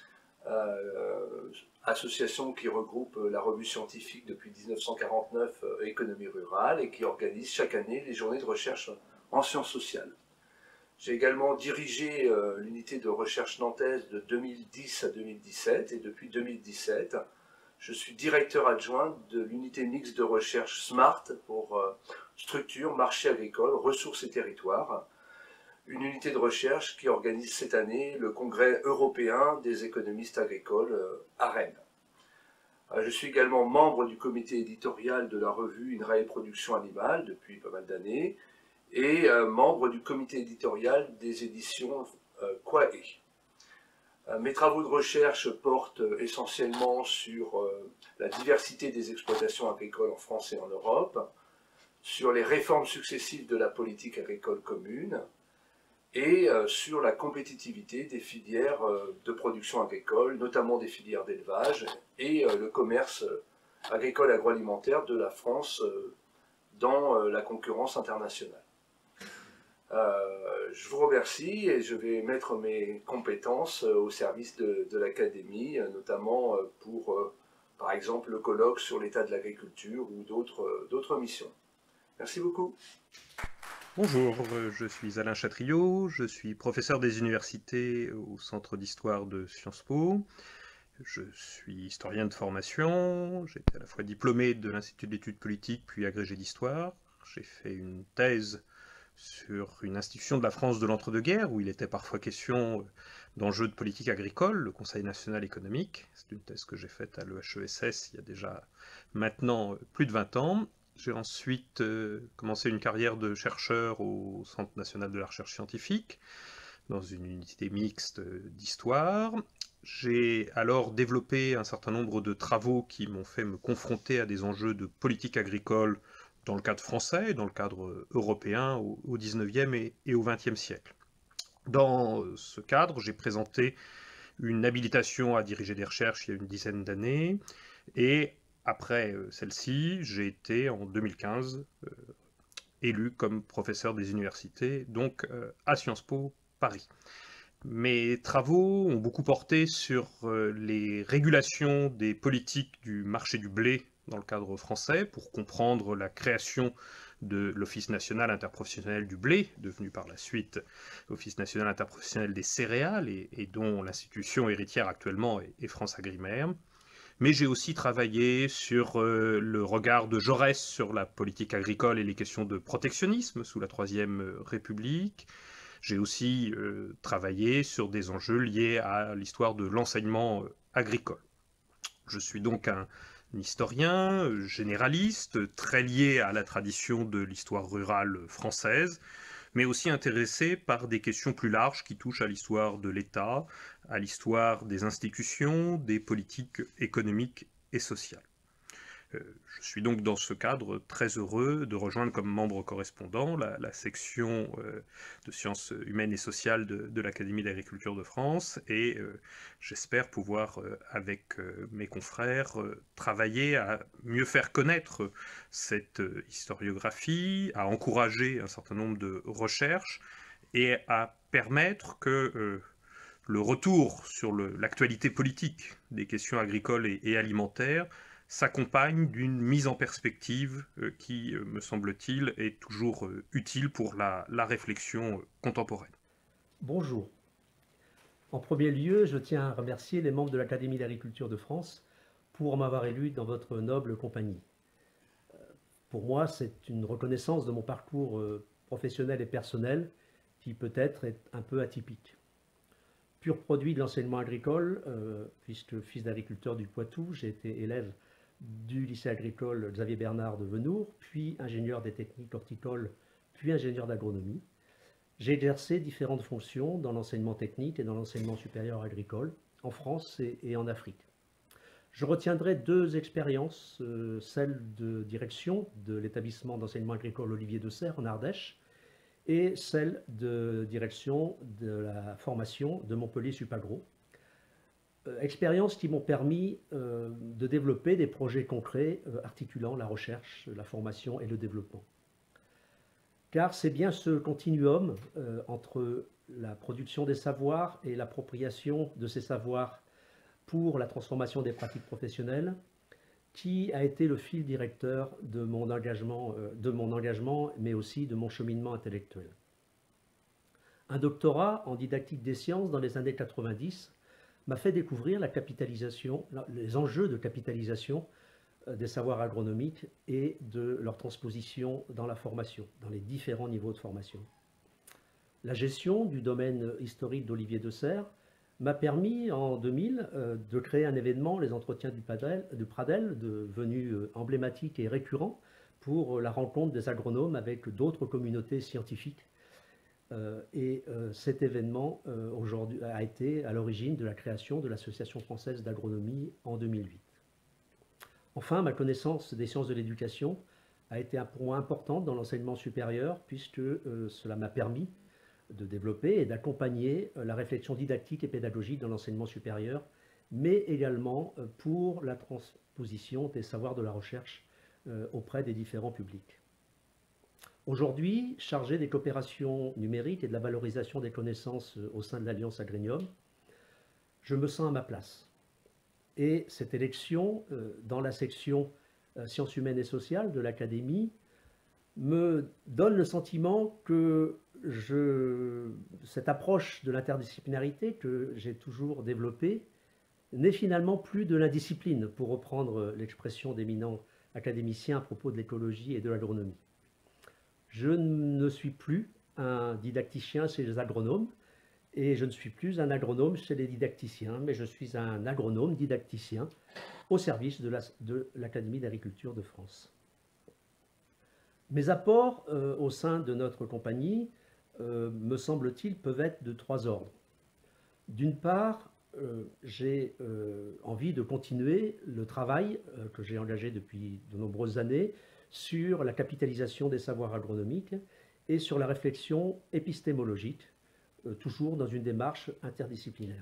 association qui regroupe la revue scientifique depuis 1949 Économie rurale et qui organise chaque année les journées de recherche en sciences sociales. J'ai également dirigé l'unité de recherche nantaise de 2010 à 2017 et depuis 2017, je suis directeur adjoint de l'unité mixte de recherche SMART pour structure, marché agricole, ressources et territoires. Une unité de recherche qui organise cette année le congrès européen des économistes agricoles à Rennes. Je suis également membre du comité éditorial de la revue INRAE Production Animale depuis pas mal d'années et membre du comité éditorial des éditions Quae. Mes travaux de recherche portent essentiellement sur la diversité des exploitations agricoles en France et en Europe, sur les réformes successives de la politique agricole commune, et sur la compétitivité des filières de production agricole, notamment des filières d'élevage, et le commerce agricole et agroalimentaire de la France dans la concurrence internationale. Je vous remercie et je vais mettre mes compétences au service de l'Académie, notamment pour, par exemple, le colloque sur l'état de l'agriculture ou d'autres missions. Merci beaucoup. Bonjour, je suis Alain Chatriot, je suis professeur des universités au Centre d'Histoire de Sciences Po. Je suis historien de formation, j'ai été à la fois diplômé de l'Institut d'études politiques puis agrégé d'histoire. J'ai fait une thèse sur une institution de la France de l'entre-deux-guerres où il était parfois question d'enjeux de politique agricole, le Conseil national économique. C'est une thèse que j'ai faite à l'EHESS il y a déjà maintenant plus de 20 ans. J'ai ensuite commencé une carrière de chercheur au Centre national de la recherche scientifique, dans une unité mixte d'histoire. J'ai alors développé un certain nombre de travaux qui m'ont fait me confronter à des enjeux de politique agricole dans le cadre français et dans le cadre européen au XIXe et au XXe siècle. Dans ce cadre, j'ai présenté une habilitation à diriger des recherches il y a une dizaine d'années, et après celle-ci, j'ai été en 2015 élu comme professeur des universités, donc à Sciences Po Paris. Mes travaux ont beaucoup porté sur les régulations des politiques du marché du blé dans le cadre français, pour comprendre la création de l'Office national interprofessionnel du blé, devenu par la suite Office national interprofessionnel des céréales, et dont l'institution héritière actuellement est France Agrimaire. Mais j'ai aussi travaillé sur le regard de Jaurès sur la politique agricole et les questions de protectionnisme sous la Troisième République. J'ai aussi travaillé sur des enjeux liés à l'histoire de l'enseignement agricole. Je suis donc un historien généraliste, très lié à la tradition de l'histoire rurale française, mais aussi intéressé par des questions plus larges qui touchent à l'histoire de l'État, à l'histoire des institutions, des politiques économiques et sociales. Je suis donc dans ce cadre très heureux de rejoindre comme membre correspondant la section de sciences humaines et sociales de l'Académie d'agriculture de France, et j'espère pouvoir, avec mes confrères, travailler à mieux faire connaître cette historiographie, à encourager un certain nombre de recherches et à permettre que le retour sur l'actualité politique des questions agricoles et alimentaires s'accompagne d'une mise en perspective qui, me semble-t-il, est toujours utile pour la réflexion contemporaine. Bonjour. En premier lieu, je tiens à remercier les membres de l'Académie d'agriculture de France pour m'avoir élu dans votre noble compagnie. Pour moi, c'est une reconnaissance de mon parcours professionnel et personnel qui peut-être est un peu atypique. Pur produit de l'enseignement agricole, puisque fils d'agriculteur du Poitou, j'ai été élève du lycée agricole Xavier Bernard de Venours, puis ingénieur des techniques horticoles, puis ingénieur d'agronomie. J'ai exercé différentes fonctions dans l'enseignement technique et dans l'enseignement supérieur agricole, en France et en Afrique. Je retiendrai deux expériences, celle de direction de l'établissement d'enseignement agricole Olivier de Serres en Ardèche et celle de direction de la formation de Montpellier Supagro. Expériences qui m'ont permis de développer des projets concrets articulant la recherche, la formation et le développement. Car c'est bien ce continuum entre la production des savoirs et l'appropriation de ces savoirs pour la transformation des pratiques professionnelles qui a été le fil directeur de mon engagement, mais aussi de mon cheminement intellectuel. Un doctorat en didactique des sciences dans les années 90 m'a fait découvrir la capitalisation, les enjeux de capitalisation des savoirs agronomiques et de leur transposition dans la formation, dans les différents niveaux de formation. La gestion du domaine historique d'Olivier de Serres m'a permis en 2000 de créer un événement, les entretiens du Pradel, devenu emblématique et récurrent pour la rencontre des agronomes avec d'autres communautés scientifiques. Cet événement aujourd'hui a été à l'origine de la création de l'Association française d'agronomie en 2008. Enfin, ma connaissance des sciences de l'éducation a été pour moi importante dans l'enseignement supérieur puisque cela m'a permis de développer et d'accompagner la réflexion didactique et pédagogique dans l'enseignement supérieur, mais également pour la transposition des savoirs de la recherche auprès des différents publics. Aujourd'hui, chargé des coopérations numériques et de la valorisation des connaissances au sein de l'Alliance Agrinium, je me sens à ma place. Et cette élection dans la section sciences humaines et sociales de l'Académie me donne le sentiment que cette approche de l'interdisciplinarité que j'ai toujours développée n'est finalement plus de l'indiscipline, pour reprendre l'expression d'éminents académiciens à propos de l'écologie et de l'agronomie. Je ne suis plus un didacticien chez les agronomes et je ne suis plus un agronome chez les didacticiens, mais je suis un agronome didacticien au service de l'Académie d'agriculture de France. Mes apports au sein de notre compagnie, me semble-t-il, peuvent être de trois ordres. D'une part, j'ai envie de continuer le travail que j'ai engagé depuis de nombreuses années sur la capitalisation des savoirs agronomiques et sur la réflexion épistémologique, toujours dans une démarche interdisciplinaire.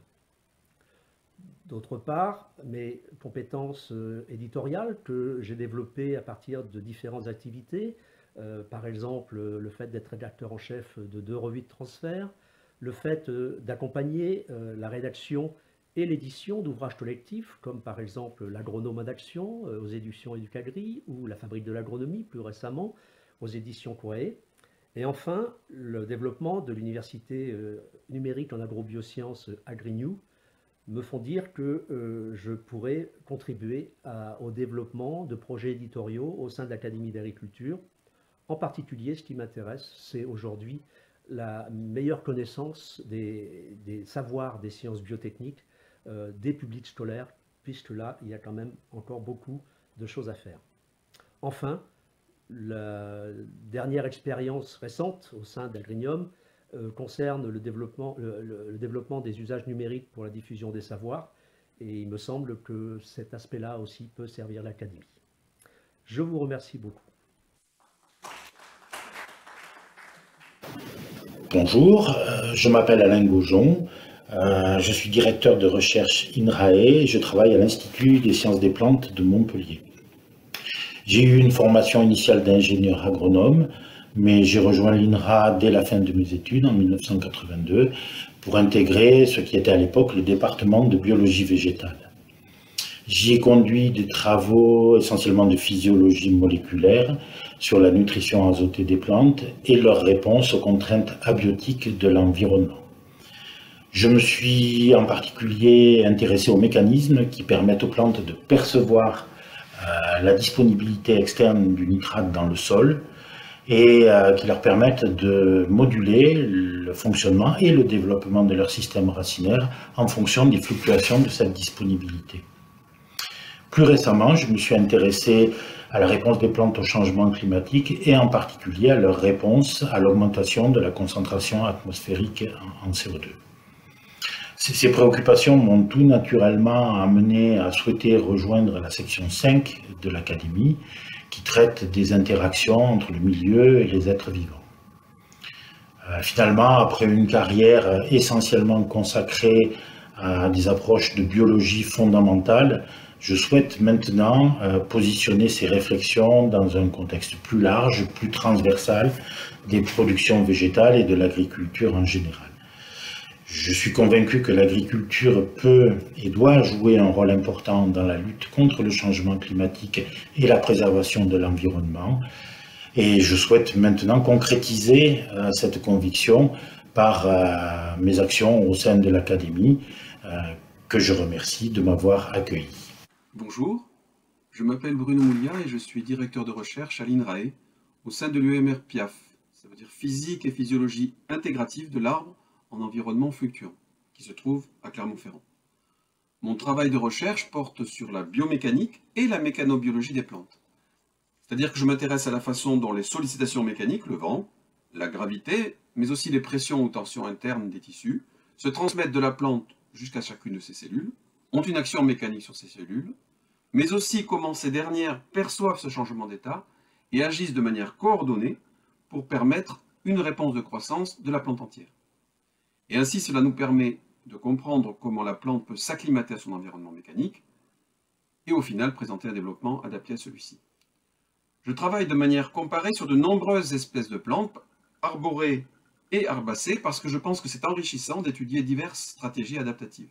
D'autre part, mes compétences éditoriales que j'ai développées à partir de différentes activités, par exemple le fait d'être rédacteur en chef de 2 revues de transfert, le fait d'accompagner la rédaction et l'édition d'ouvrages collectifs, comme par exemple l'Agronome en action aux éditions Educagri ou La Fabrique de l'agronomie, plus récemment, aux éditions Courrier. Et enfin, le développement de l'université numérique en agrobiosciences AgriNew me font dire que je pourrais contribuer au développement de projets éditoriaux au sein de l'Académie d'agriculture. En particulier, ce qui m'intéresse, c'est aujourd'hui la meilleure connaissance des savoirs des sciences biotechniques des publics scolaires, puisque là, il y a quand même encore beaucoup de choses à faire. Enfin, la dernière expérience récente au sein d'Agrinium concerne le développement des usages numériques pour la diffusion des savoirs, et il me semble que cet aspect-là aussi peut servir l'Académie. Je vous remercie beaucoup. Bonjour, je m'appelle Alain Gaujon, je suis directeur de recherche INRAE et je travaille à l'Institut des sciences des plantes de Montpellier. J'ai eu une formation initiale d'ingénieur agronome, mais j'ai rejoint l'INRA dès la fin de mes études, en 1982, pour intégrer ce qui était à l'époque le département de biologie végétale. J'y ai conduit des travaux essentiellement de physiologie moléculaire sur la nutrition azotée des plantes et leur réponse aux contraintes abiotiques de l'environnement. Je me suis en particulier intéressé aux mécanismes qui permettent aux plantes de percevoir la disponibilité externe du nitrate dans le sol et qui leur permettent de moduler le fonctionnement et le développement de leur système racinaire en fonction des fluctuations de cette disponibilité. Plus récemment, je me suis intéressé à la réponse des plantes au changement climatique et en particulier à leur réponse à l'augmentation de la concentration atmosphérique en CO2. Ces préoccupations m'ont tout naturellement amené à souhaiter rejoindre la section 5 de l'Académie qui traite des interactions entre le milieu et les êtres vivants. Finalement, après une carrière essentiellement consacrée à des approches de biologie fondamentale, je souhaite maintenant positionner ces réflexions dans un contexte plus large, plus transversal des productions végétales et de l'agriculture en général. Je suis convaincu que l'agriculture peut et doit jouer un rôle important dans la lutte contre le changement climatique et la préservation de l'environnement. Et je souhaite maintenant concrétiser cette conviction par mes actions au sein de l'Académie, que je remercie de m'avoir accueilli. Bonjour, je m'appelle Bruno Moulia et je suis directeur de recherche à l'INRAE au sein de l'UMR PIAF, ça veut dire Physique et Physiologie Intégrative de l'arbre en environnement fluctuant, qui se trouve à Clermont-Ferrand. Mon travail de recherche porte sur la biomécanique et la mécanobiologie des plantes. C'est-à-dire que je m'intéresse à la façon dont les sollicitations mécaniques, le vent, la gravité, mais aussi les pressions ou tensions internes des tissus, se transmettent de la plante jusqu'à chacune de ses cellules, ont une action mécanique sur ces cellules, mais aussi comment ces dernières perçoivent ce changement d'état et agissent de manière coordonnée pour permettre une réponse de croissance de la plante entière. Et ainsi, cela nous permet de comprendre comment la plante peut s'acclimater à son environnement mécanique et au final présenter un développement adapté à celui-ci. Je travaille de manière comparée sur de nombreuses espèces de plantes, arborées et herbacées, parce que je pense que c'est enrichissant d'étudier diverses stratégies adaptatives.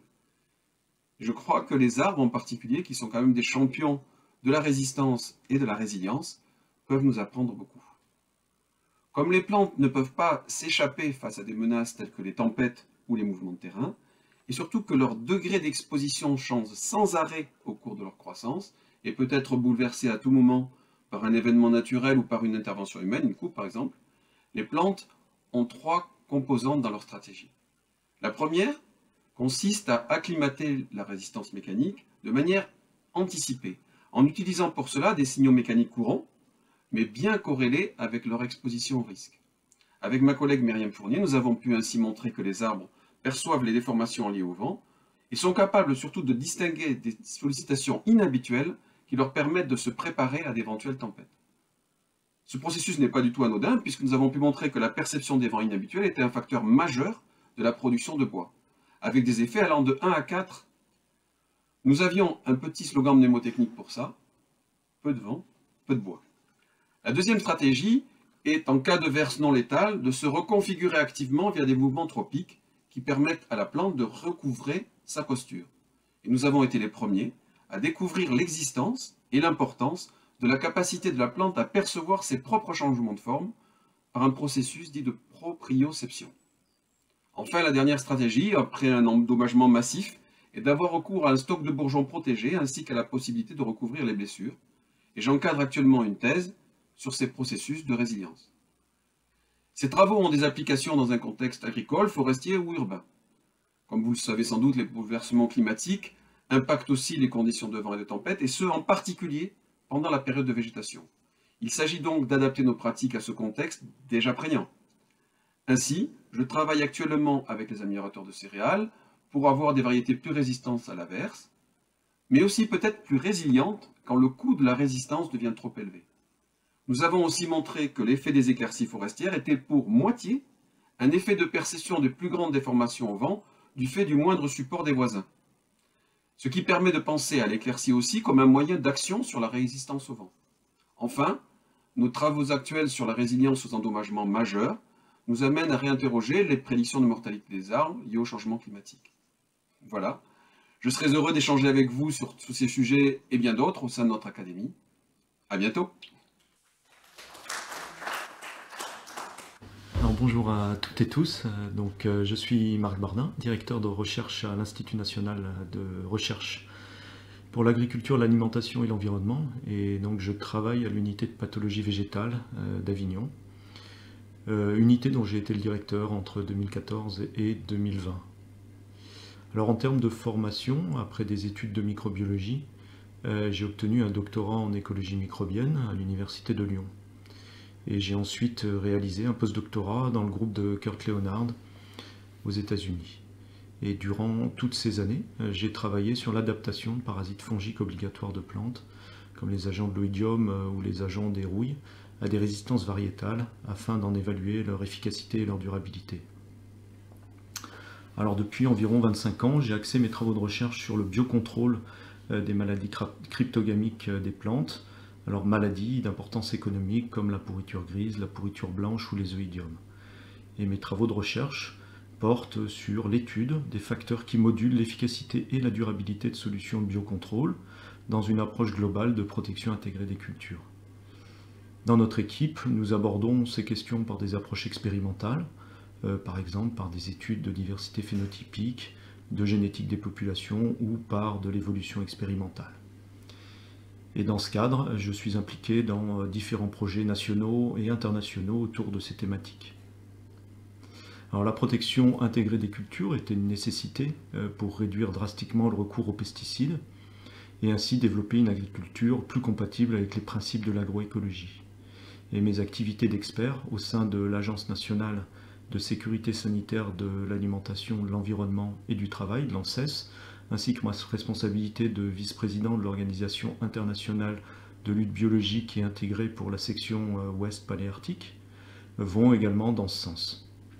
Je crois que les arbres en particulier, qui sont quand même des champions de la résistance et de la résilience, peuvent nous apprendre beaucoup. Comme les plantes ne peuvent pas s'échapper face à des menaces telles que les tempêtes ou les mouvements de terrain, et surtout que leur degré d'exposition change sans arrêt au cours de leur croissance, et peut être bouleversé à tout moment par un événement naturel ou par une intervention humaine, une coupe par exemple, les plantes ont 3 composantes dans leur stratégie. La première consiste à acclimater la résistance mécanique de manière anticipée, en utilisant pour cela des signaux mécaniques courants, mais bien corrélés avec leur exposition au risque. Avec ma collègue Myriam Fournier, nous avons pu ainsi montrer que les arbres perçoivent les déformations liées au vent et sont capables surtout de distinguer des sollicitations inhabituelles qui leur permettent de se préparer à d'éventuelles tempêtes. Ce processus n'est pas du tout anodin, puisque nous avons pu montrer que la perception des vents inhabituels était un facteur majeur de la production de bois, avec des effets allant de 1 à 4. Nous avions un petit slogan mnémotechnique pour ça: peu de vent, peu de bois. La deuxième stratégie est, en cas de verse non létale, de se reconfigurer activement via des mouvements tropiques qui permettent à la plante de recouvrer sa posture. Et nous avons été les premiers à découvrir l'existence et l'importance de la capacité de la plante à percevoir ses propres changements de forme par un processus dit de proprioception. Enfin, la dernière stratégie, après un endommagement massif, est d'avoir recours à un stock de bourgeons protégés ainsi qu'à la possibilité de recouvrir les blessures. Et j'encadre actuellement une thèse sur ces processus de résilience. Ces travaux ont des applications dans un contexte agricole, forestier ou urbain. Comme vous le savez sans doute, les bouleversements climatiques impactent aussi les conditions de vent et de tempête, et ce en particulier pendant la période de végétation. Il s'agit donc d'adapter nos pratiques à ce contexte déjà prégnant. Ainsi, je travaille actuellement avec les améliorateurs de céréales pour avoir des variétés plus résistantes à l'averse, mais aussi peut-être plus résilientes quand le coût de la résistance devient trop élevé. Nous avons aussi montré que l'effet des éclaircies forestières était pour moitié un effet de perception de plus grandes déformations au vent du fait du moindre support des voisins. Ce qui permet de penser à l'éclaircie aussi comme un moyen d'action sur la résistance au vent. Enfin, nos travaux actuels sur la résilience aux endommagements majeurs nous amènent à réinterroger les prédictions de mortalité des arbres liées au changement climatique. Voilà, Je serai heureux d'échanger avec vous sur tous ces sujets et bien d'autres au sein de notre académie. À bientôt. Alors, bonjour à toutes et tous. Je suis Marc Bardin, directeur de recherche à l'Institut national de recherche pour l'agriculture, l'alimentation et l'environnement. Et donc je travaille à l'unité de pathologie végétale d'Avignon, unité dont j'ai été le directeur entre 2014 et 2020. Alors en termes de formation, après des études de microbiologie, j'ai obtenu un doctorat en écologie microbienne à l'université de Lyon. Et j'ai ensuite réalisé un postdoctorat dans le groupe de Kurt Leonard aux États-Unis. Et durant toutes ces années, j'ai travaillé sur l'adaptation de parasites fongiques obligatoires de plantes, comme les agents de l'oïdium ou les agents des rouilles, à des résistances variétales, afin d'en évaluer leur efficacité et leur durabilité. Alors depuis environ 25 ans, j'ai axé mes travaux de recherche sur le biocontrôle des maladies cryptogamiques des plantes, alors maladies d'importance économique comme la pourriture grise, la pourriture blanche ou les oïdiums. Et mes travaux de recherche portent sur l'étude des facteurs qui modulent l'efficacité et la durabilité de solutions de biocontrôle dans une approche globale de protection intégrée des cultures. Dans notre équipe, nous abordons ces questions par des approches expérimentales, par exemple par des études de diversité phénotypique, de génétique des populations ou par de l'évolution expérimentale. Et dans ce cadre, je suis impliqué dans différents projets nationaux et internationaux autour de ces thématiques. Alors, la protection intégrée des cultures était une nécessité pour réduire drastiquement le recours aux pesticides et ainsi développer une agriculture plus compatible avec les principes de l'agroécologie. Et mes activités d'expert au sein de l'Agence nationale de sécurité sanitaire de l'alimentation, de l'environnement et du travail, de l'ANSES, ainsi que ma responsabilité de vice-président de l'Organisation internationale de lutte biologique et intégrée pour la section Ouest paléarctique, vont également dans ce sens.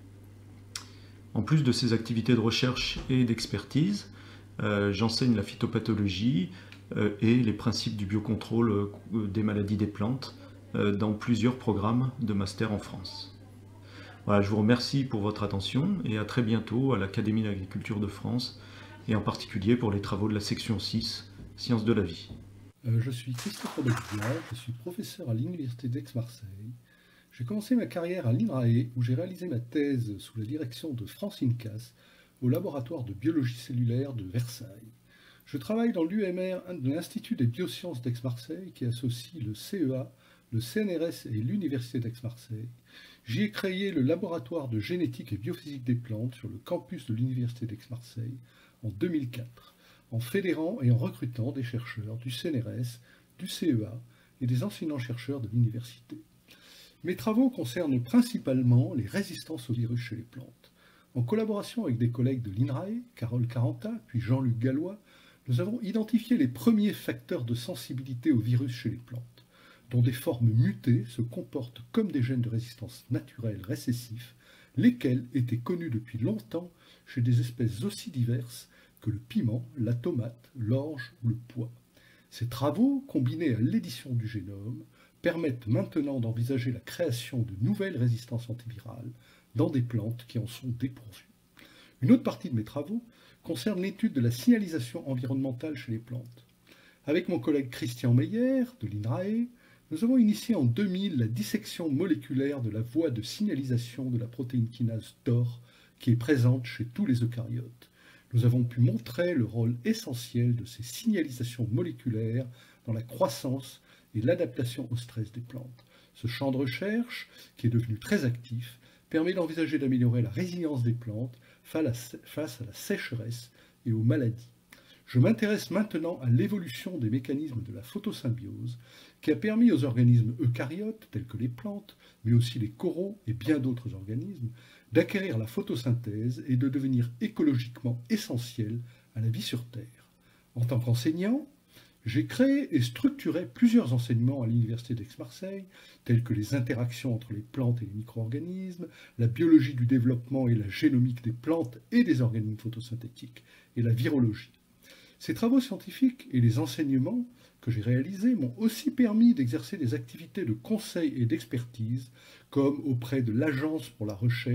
En plus de ces activités de recherche et d'expertise, j'enseigne la phytopathologie et les principes du biocontrôle des maladies des plantes dans plusieurs programmes de master en France. Voilà, je vous remercie pour votre attention et à très bientôt à l'Académie d'agriculture de France et en particulier pour les travaux de la section 6, Sciences de la vie. Je suis Christophe Robespierre, je suis professeur à l'Université d'Aix-Marseille. J'ai commencé ma carrière à l'INRAE où j'ai réalisé ma thèse sous la direction de Francine Casse au laboratoire de biologie cellulaire de Versailles. Je travaille dans l'UMR de l'Institut des biosciences d'Aix-Marseille qui associe le CEA, le CNRS et l'Université d'Aix-Marseille. J'y ai créé le laboratoire de génétique et biophysique des plantes sur le campus de l'Université d'Aix-Marseille en 2004, en fédérant et en recrutant des chercheurs du CNRS, du CEA et des enseignants-chercheurs de l'université. Mes travaux concernent principalement les résistances aux virus chez les plantes. En collaboration avec des collègues de l'INRAE, Carole Caranta, puis Jean-Luc Gallois, nous avons identifié les premiers facteurs de sensibilité aux virus chez les plantes, dont des formes mutées se comportent comme des gènes de résistance naturelle récessifs, lesquels étaient connus depuis longtemps chez des espèces aussi diverses que le piment, la tomate, l'orge ou le pois. Ces travaux, combinés à l'édition du génome, permettent maintenant d'envisager la création de nouvelles résistances antivirales dans des plantes qui en sont dépourvues. Une autre partie de mes travaux concerne l'étude de la signalisation environnementale chez les plantes. Avec mon collègue Christian Meyer de l'INRAE, nous avons initié en 2000 la dissection moléculaire de la voie de signalisation de la protéine kinase TOR qui est présente chez tous les eucaryotes. Nous avons pu montrer le rôle essentiel de ces signalisations moléculaires dans la croissance et l'adaptation au stress des plantes. Ce champ de recherche, qui est devenu très actif, permet d'envisager d'améliorer la résilience des plantes face à la sécheresse et aux maladies. Je m'intéresse maintenant à l'évolution des mécanismes de la photosymbiose qui a permis aux organismes eucaryotes, tels que les plantes, mais aussi les coraux et bien d'autres organismes, d'acquérir la photosynthèse et de devenir écologiquement essentiels à la vie sur Terre. En tant qu'enseignant, j'ai créé et structuré plusieurs enseignements à l'Université d'Aix-Marseille, tels que les interactions entre les plantes et les micro-organismes, la biologie du développement et la génomique des plantes et des organismes photosynthétiques, et la virologie. Ces travaux scientifiques et les enseignements que j'ai réalisés m'ont aussi permis d'exercer des activités de conseil et d'expertise, comme auprès de l'Agence pour la recherche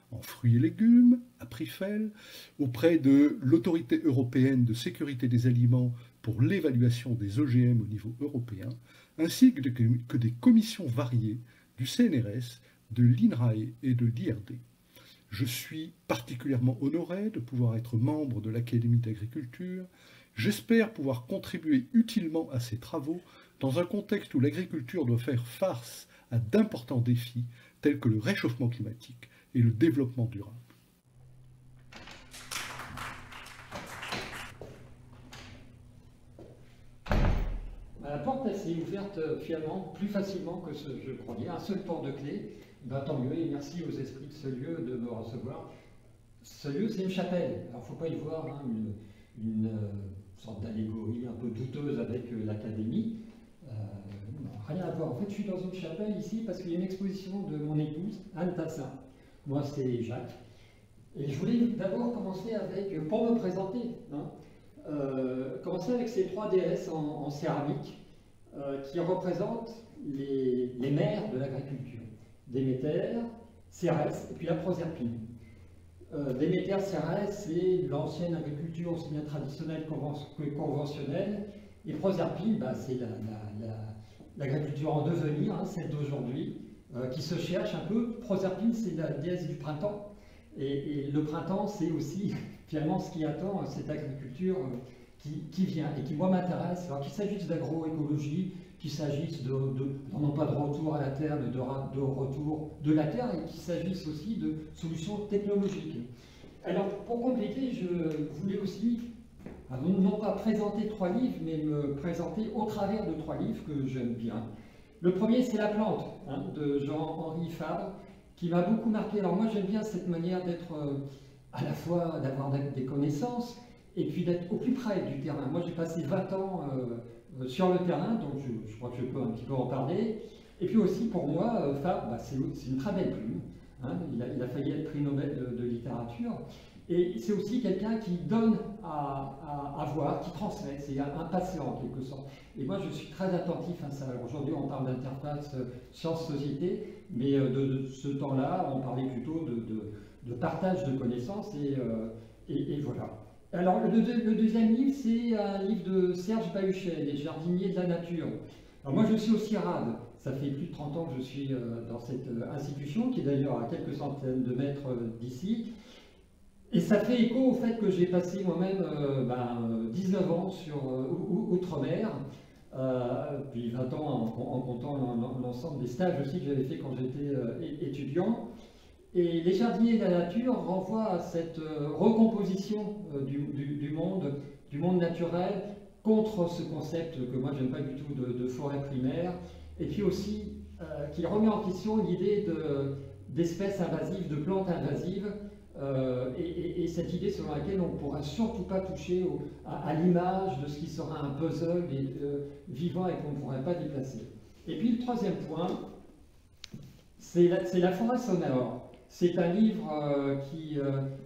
en fruits et légumes, à prix faible, auprès de l'Autorité européenne de sécurité des aliments pour l'évaluation des OGM au niveau européen, ainsi que des commissions variées du CNRS, de l'INRAE et de l'IRD. Je suis particulièrement honoré de pouvoir être membre de l'Académie d'agriculture. J'espère pouvoir contribuer utilement à ces travaux dans un contexte où l'agriculture doit faire face à d'importants défis tels que le réchauffement climatique et le développement durable. La porte s'est ouverte finalement plus facilement que ce je croyais. Un seul port de clé, ben, tant mieux, et merci aux esprits de ce lieu de me recevoir. Ce lieu, c'est une chapelle. Alors, il ne faut pas y voir hein, une sorte d'allégorie un peu douteuse avec l'académie. Rien à voir. En fait, je suis dans une chapelle ici parce qu'il y a une exposition de mon épouse, Anne Tassin. Moi, c'est Jacques. Et je voulais d'abord commencer avec, pour me présenter, hein, commencer avec ces 3 déesses en céramique qui représentent les mères de l'agriculture. Déméter, Cérès et puis la Proserpine. Déméter, Cérès, c'est l'ancienne agriculture aussi bien traditionnelle que conventionnelle. Et Proserpine, bah, c'est l'agriculture en devenir, hein, celle d'aujourd'hui, qui se cherche un peu. Proserpine, c'est la déesse du printemps. Et le printemps, c'est aussi finalement ce qui attend cette agriculture qui vient et qui, moi, m'intéresse. Alors qu'il s'agisse d'agroécologie, qu'il s'agisse non pas de retour à la terre, mais de retour de la terre, et qu'il s'agisse aussi de solutions technologiques. Alors, pour compléter, je voulais aussi, non pas présenter 3 livres, mais me présenter au travers de 3 livres que j'aime bien. Le premier, c'est La plante, hein, de Jean-Henri Fabre, qui m'a beaucoup marqué. Alors moi, j'aime bien cette manière d'être, à la fois d'avoir des connaissances, et puis d'être au plus près du terrain. Moi, j'ai passé 20 ans sur le terrain, donc je crois que je peux un petit peu en parler. Et puis aussi, pour moi, Fabre, bah, c'est une très belle plume. Hein. Il a failli être prix Nobel de littérature. Et c'est aussi quelqu'un qui donne à voir, qui transmet. C'est un patient, en quelque sorte. Et moi, je suis très attentif à ça. Aujourd'hui, on parle d'interface science-société, mais de ce temps-là, on parlait plutôt de partage de connaissances, et voilà. Alors, le deuxième livre, c'est un livre de Serge Bahuchet, Les jardiniers de la nature. Alors moi, je suis au CIRAD. Ça fait plus de 30 ans que je suis dans cette institution, qui est d'ailleurs à quelques centaines de mètres d'ici. Et ça fait écho au fait que j'ai passé moi-même 19 ans sur Outre-mer, puis 20 ans en comptant l'ensemble des stages aussi que j'avais fait quand j'étais étudiant. Et les jardiniers de la nature renvoient à cette recomposition du monde naturel contre ce concept que moi j'aime pas du tout de forêt primaire, et puis aussi qui remet en question l'idée d'espèces invasives, de plantes invasives, et cette idée selon laquelle on ne pourra surtout pas toucher à l'image de ce qui sera un puzzle vivant et qu'on ne pourrait pas déplacer. Et puis le troisième point, c'est la forêt sonore. C'est un livre qui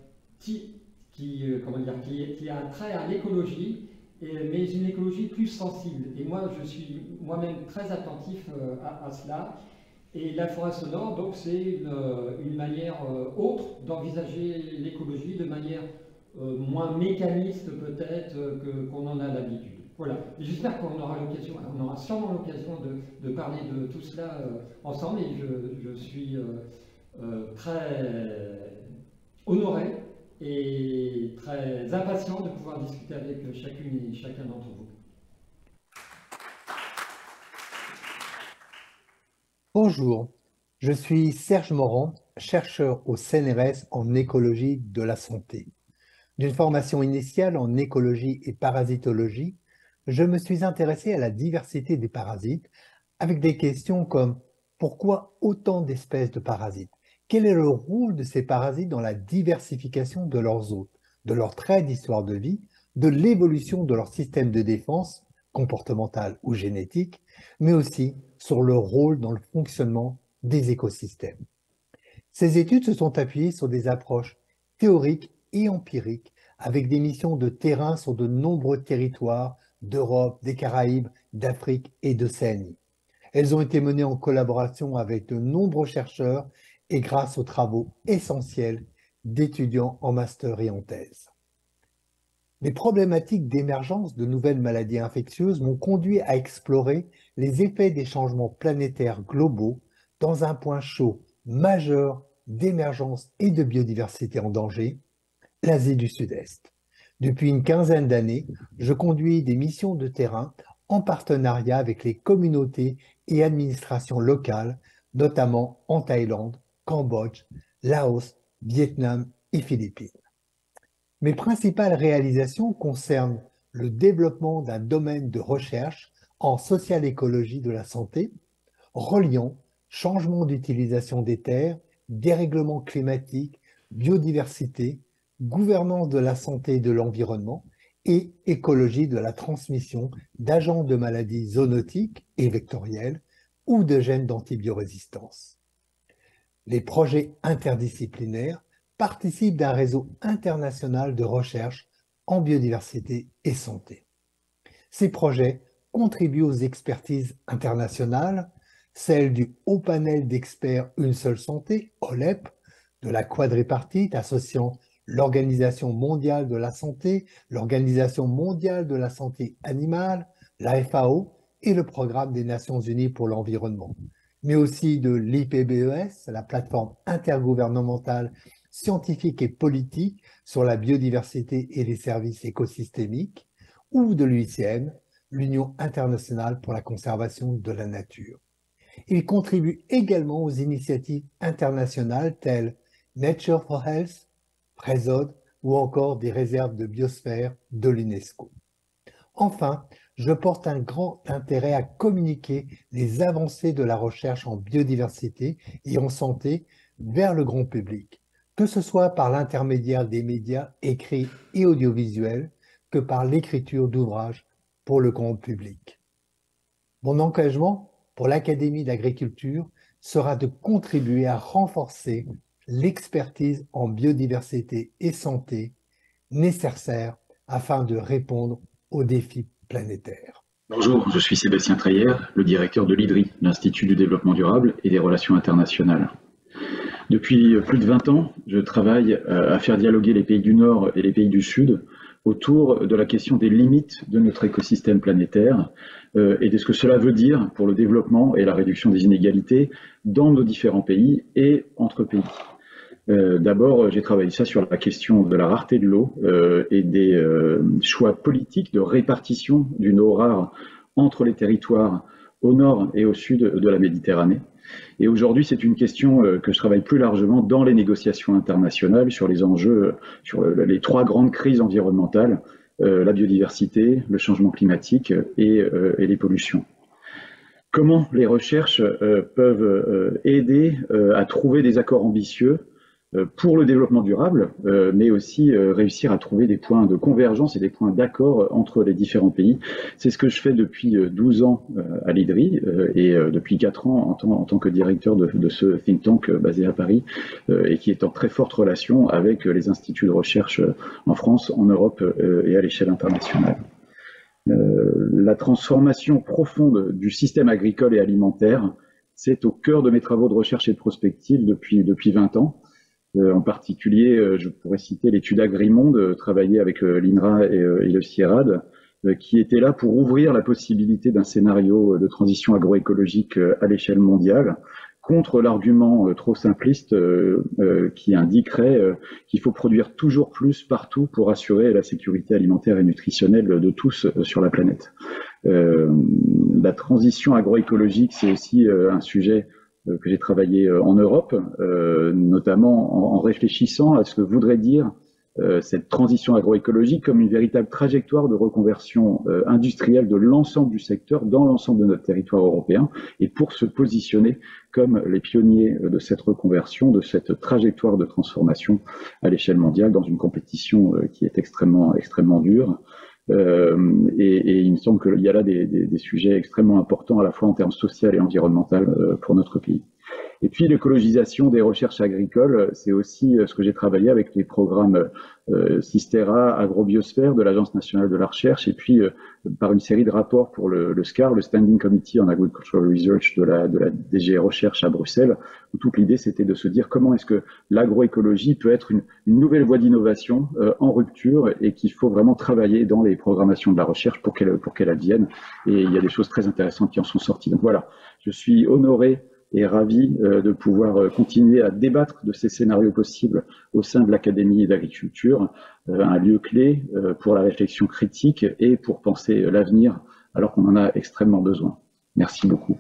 a un trait à l'écologie, mais une écologie plus sensible. Et moi, je suis moi-même très attentif à cela. Et la forêt sonore, donc, c'est une manière autre d'envisager l'écologie, de manière moins mécaniste peut-être qu'on en a l'habitude. Voilà. J'espère qu'on aura l'occasion, on aura sûrement l'occasion de parler de tout cela ensemble, et je suis très honoré et très impatient de pouvoir discuter avec chacune et chacun d'entre vous. Bonjour, je suis Serge Morand, chercheur au CNRS en écologie de la santé. D'une formation initiale en écologie et parasitologie, je me suis intéressé à la diversité des parasites avec des questions comme pourquoi autant d'espèces de parasites? Quel est le rôle de ces parasites dans la diversification de leurs hôtes, de leur trait d'histoire de vie, de l'évolution de leur système de défense, comportemental ou génétique, mais aussi sur leur rôle dans le fonctionnement des écosystèmes. Ces études se sont appuyées sur des approches théoriques et empiriques avec des missions de terrain sur de nombreux territoires d'Europe, des Caraïbes, d'Afrique et d'Océanie. Elles ont été menées en collaboration avec de nombreux chercheurs et grâce aux travaux essentiels d'étudiants en master et en thèse. Les problématiques d'émergence de nouvelles maladies infectieuses m'ont conduit à explorer les effets des changements planétaires globaux dans un point chaud majeur d'émergence et de biodiversité en danger, l'Asie du Sud-Est. Depuis une quinzaine d'années, je conduis des missions de terrain en partenariat avec les communautés et administrations locales, notamment en Thaïlande, Cambodge, Laos, Vietnam et Philippines. Mes principales réalisations concernent le développement d'un domaine de recherche en social écologie de la santé, reliant changement d'utilisation des terres, dérèglement climatique, biodiversité, gouvernance de la santé et de l'environnement et écologie de la transmission d'agents de maladies zoonotiques et vectorielles ou de gènes d'antibiorésistance. Les projets interdisciplinaires participent d'un réseau international de recherche en biodiversité et santé. Ces projets contribuent aux expertises internationales, celles du Haut Panel d'experts Une Seule Santé, OLEP, de la quadripartite associant l'Organisation mondiale de la santé, l'Organisation mondiale de la santé animale, la FAO et le Programme des Nations unies pour l'environnement, mais aussi de l'IPBES, la plateforme intergouvernementale scientifique et politique sur la biodiversité et les services écosystémiques, ou de l'UICN, l'Union internationale pour la conservation de la nature. Il contribue également aux initiatives internationales telles Nature for Health, Présode ou encore des réserves de biosphère de l'UNESCO. Enfin, je porte un grand intérêt à communiquer les avancées de la recherche en biodiversité et en santé vers le grand public, que ce soit par l'intermédiaire des médias écrits et audiovisuels que par l'écriture d'ouvrages pour le grand public. Mon engagement pour l'Académie d'agriculture sera de contribuer à renforcer l'expertise en biodiversité et santé nécessaire afin de répondre aux défis planétaires. Bonjour, je suis Sébastien Treyer, le directeur de l'IDRI, l'Institut du développement durable et des relations internationales. Depuis plus de 20 ans, je travaille à faire dialoguer les pays du Nord et les pays du Sud autour de la question des limites de notre écosystème planétaire et de ce que cela veut dire pour le développement et la réduction des inégalités dans nos différents pays et entre pays. D'abord, j'ai travaillé ça sur la question de la rareté de l'eau et des choix politiques de répartition d'une eau rare entre les territoires au nord et au sud de la Méditerranée. Et aujourd'hui, c'est une question que je travaille plus largement dans les négociations internationales sur les enjeux, sur les trois grandes crises environnementales, la biodiversité, le changement climatique et les pollutions. Comment les recherches peuvent aider à trouver des accords ambitieux pour le développement durable, mais aussi réussir à trouver des points de convergence et des points d'accord entre les différents pays. C'est ce que je fais depuis 12 ans à l'IDRI et depuis 4 ans en tant que directeur de ce think tank basé à Paris et qui est en très forte relation avec les instituts de recherche en France, en Europe et à l'échelle internationale. La transformation profonde du système agricole et alimentaire, c'est au cœur de mes travaux de recherche et de prospective depuis 20 ans. En particulier, je pourrais citer l'étude Agrimonde, travaillée avec l'INRA et le CIRAD, qui était là pour ouvrir la possibilité d'un scénario de transition agroécologique à l'échelle mondiale, contre l'argument trop simpliste qui indiquerait qu'il faut produire toujours plus partout pour assurer la sécurité alimentaire et nutritionnelle de tous sur la planète. La transition agroécologique, c'est aussi un sujet que j'ai travaillé en Europe, notamment en réfléchissant à ce que voudrait dire cette transition agroécologique comme une véritable trajectoire de reconversion industrielle de l'ensemble du secteur dans l'ensemble de notre territoire européen, et pour se positionner comme les pionniers de cette reconversion, de cette trajectoire de transformation à l'échelle mondiale dans une compétition qui est extrêmement dure. Et il me semble qu'il y a là des sujets extrêmement importants à la fois en termes social et environnemental pour notre pays. Et puis l'écologisation des recherches agricoles, c'est aussi ce que j'ai travaillé avec les programmes Cistera, Agrobiosphère de l'Agence nationale de la recherche, et puis par une série de rapports pour le SCAR, le Standing Committee on Agricultural Research de la DG Recherche à Bruxelles, où toute l'idée c'était de se dire comment est-ce que l'agroécologie peut être une nouvelle voie d'innovation en rupture, et qu'il faut vraiment travailler dans les programmations de la recherche pour qu'elle advienne. Et il y a des choses très intéressantes qui en sont sorties. Donc voilà, je suis honoré et ravi de pouvoir continuer à débattre de ces scénarios possibles au sein de l'Académie d'agriculture, un lieu clé pour la réflexion critique et pour penser l'avenir alors qu'on en a extrêmement besoin. Merci beaucoup.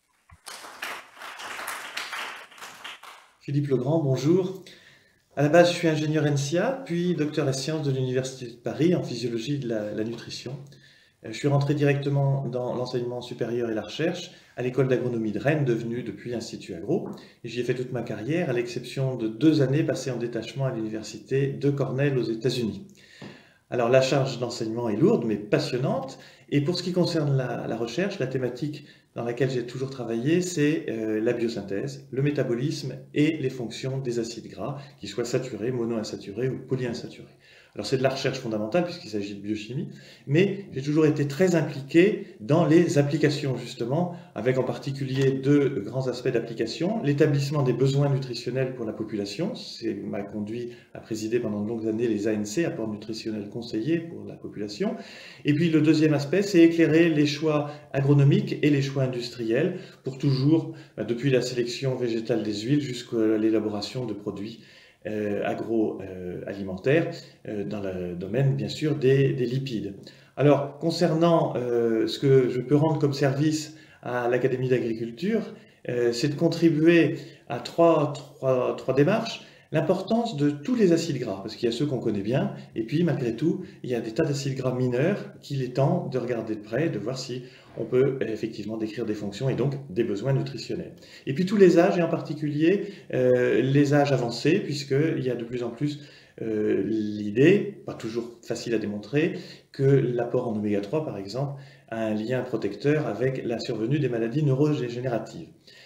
Philippe Legrand, bonjour. À la base, je suis ingénieur NCA, puis docteur en sciences de l'Université de Paris en physiologie de la nutrition. Je suis rentré directement dans l'enseignement supérieur et la recherche à l'école d'agronomie de Rennes, devenue depuis Institut Agro. Et j'y ai fait toute ma carrière, à l'exception de 2 années passées en détachement à l'université de Cornell aux États-Unis. Alors la charge d'enseignement est lourde, mais passionnante. Et pour ce qui concerne la recherche, la thématique dans laquelle j'ai toujours travaillé, c'est la biosynthèse, le métabolisme et les fonctions des acides gras, qu'ils soient saturés, monoinsaturés ou polyinsaturés. Alors c'est de la recherche fondamentale puisqu'il s'agit de biochimie, mais j'ai toujours été très impliqué dans les applications justement, avec en particulier 2 grands aspects d'application. L'établissement des besoins nutritionnels pour la population, c'est m'a conduit à présider pendant de longues années les ANC, apports nutritionnels conseillés pour la population. Et puis le deuxième aspect, c'est éclairer les choix agronomiques et les choix industriels pour toujours, depuis la sélection végétale des huiles jusqu'à l'élaboration de produits agroalimentaires dans le domaine bien sûr des lipides. Alors concernant ce que je peux rendre comme service à l'Académie d'agriculture, c'est de contribuer à trois démarches. L'importance de tous les acides gras, parce qu'il y a ceux qu'on connaît bien, et puis malgré tout, il y a des tas d'acides gras mineurs qu'il est temps de regarder de près, de voir si on peut effectivement décrire des fonctions et donc des besoins nutritionnels. Et puis tous les âges, et en particulier les âges avancés, puisqu'il y a de plus en plus l'idée, pas toujours facile à démontrer, que l'apport en oméga 3 par exemple a un lien protecteur avec la survenue des maladies neurodégénératives.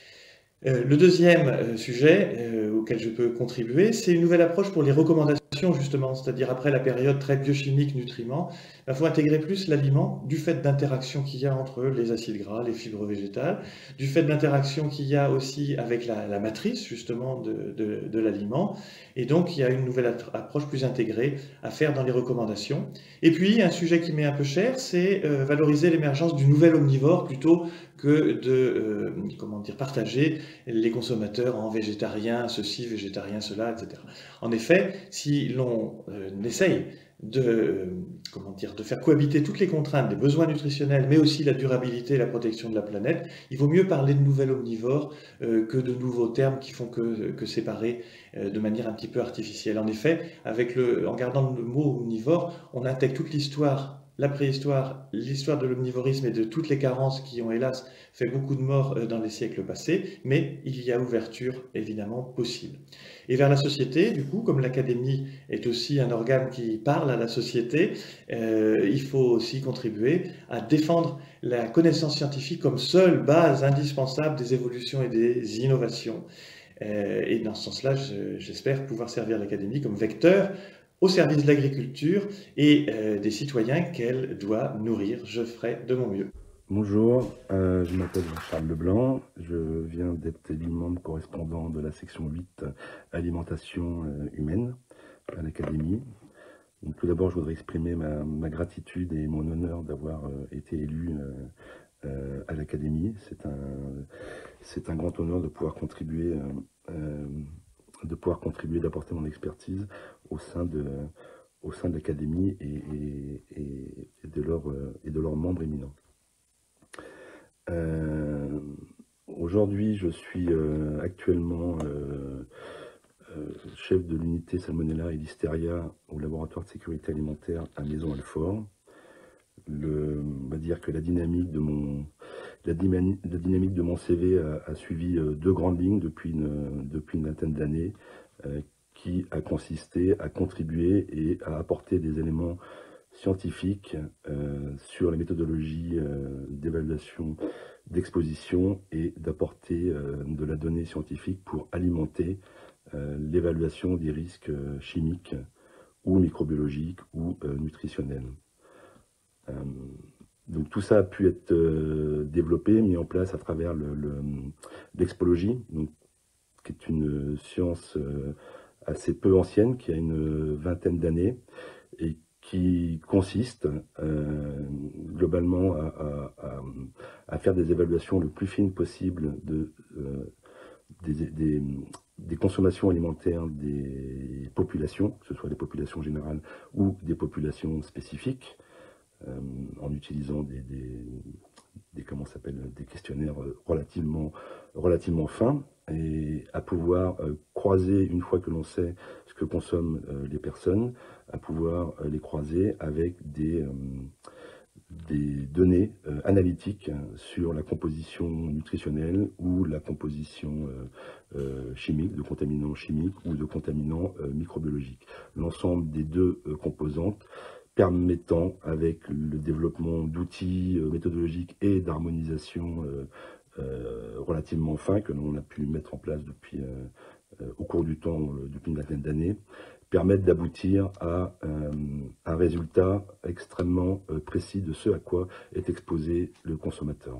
Le deuxième sujet auquel je peux contribuer, c'est une nouvelle approche pour les recommandations justement, c'est-à-dire après la période très biochimique nutriments, il faut intégrer plus l'aliment du fait d'interaction qu'il y a entre les acides gras, les fibres végétales, du fait d'interaction qu'il y a aussi avec la matrice justement de l'aliment, et donc il y a une nouvelle approche plus intégrée à faire dans les recommandations. Et puis un sujet qui m'est un peu cher, c'est valoriser l'émergence du nouvel omnivore plutôt que de partager les consommateurs en végétariens, ceci, végétarien, cela, etc. En effet, si l'on essaye de faire cohabiter toutes les contraintes des besoins nutritionnels, mais aussi la durabilité et la protection de la planète, il vaut mieux parler de nouvel omnivore que de nouveaux termes qui font que séparer de manière un petit peu artificielle. En effet, en gardant le mot omnivore, on intègre toute l'histoire, la préhistoire, l'histoire de l'omnivorisme et de toutes les carences qui ont hélas fait beaucoup de morts dans les siècles passés, mais il y a ouverture évidemment possible. Et vers la société, du coup, comme l'Académie est aussi un organe qui parle à la société, il faut aussi contribuer à défendre la connaissance scientifique comme seule base indispensable des évolutions et des innovations. Et dans ce sens-là, j'espère pouvoir servir l'Académie comme vecteur au service de l'agriculture et des citoyens qu'elle doit nourrir. Je ferai de mon mieux. Bonjour, je m'appelle Charles Leblanc, je viens d'être élu membre correspondant de la section 8 alimentation humaine à l'Académie. Tout d'abord, je voudrais exprimer ma gratitude et mon honneur d'avoir été élu à l'Académie. C'est un grand honneur de pouvoir contribuer, d'apporter mon expertise au sein de l'Académie et de leurs membres éminents. Aujourd'hui, je suis actuellement chef de l'unité Salmonella et Listeria au laboratoire de sécurité alimentaire à Maisons-Alfort. On va dire que la dynamique de mon CV a suivi 2 grandes lignes depuis une vingtaine d'années, qui a consisté à contribuer et à apporter des éléments scientifiques sur les méthodologies d'évaluation d'exposition et d'apporter de la donnée scientifique pour alimenter l'évaluation des risques chimiques ou microbiologiques ou nutritionnels. Donc tout ça a pu être développé, mis en place à travers l'expologie, qui est une science assez peu ancienne, qui a une vingtaine d'années, et qui consiste globalement à faire des évaluations le plus fines possible des consommations alimentaires des populations, que ce soit des populations générales ou des populations spécifiques, en utilisant des questionnaires relativement fins, et à pouvoir croiser, une fois que l'on sait ce que consomment les personnes, à pouvoir les croiser avec des données analytiques sur la composition nutritionnelle ou la composition chimique, de contaminants chimiques ou de contaminants microbiologiques. L'ensemble des deux composantes permettant, avec le développement d'outils méthodologiques et d'harmonisation relativement fins que l'on a pu mettre en place depuis, au cours du temps, depuis une vingtaine d'années, permettent d'aboutir à un résultat extrêmement précis de ce à quoi est exposé le consommateur,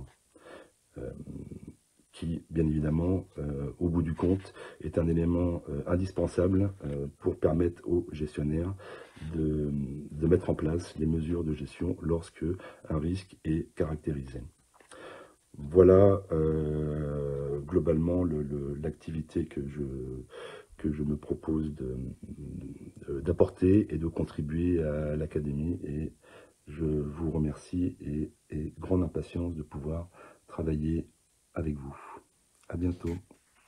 qui, bien évidemment, au bout du compte, est un élément indispensable pour permettre aux gestionnaires de mettre en place les mesures de gestion lorsque un risque est caractérisé. Voilà globalement l'activité que je me propose d'apporter et de contribuer à l'Académie, et je vous remercie et grande impatience de pouvoir travailler avec vous. À bientôt.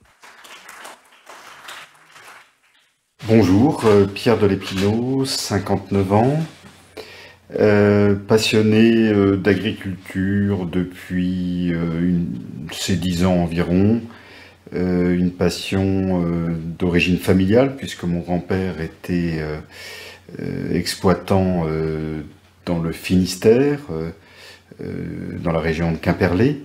Bonjour, Pierre Delépinot, 59 ans, passionné d'agriculture depuis ces 10 ans environ, une passion d'origine familiale puisque mon grand-père était exploitant dans le Finistère, dans la région de Quimperlé.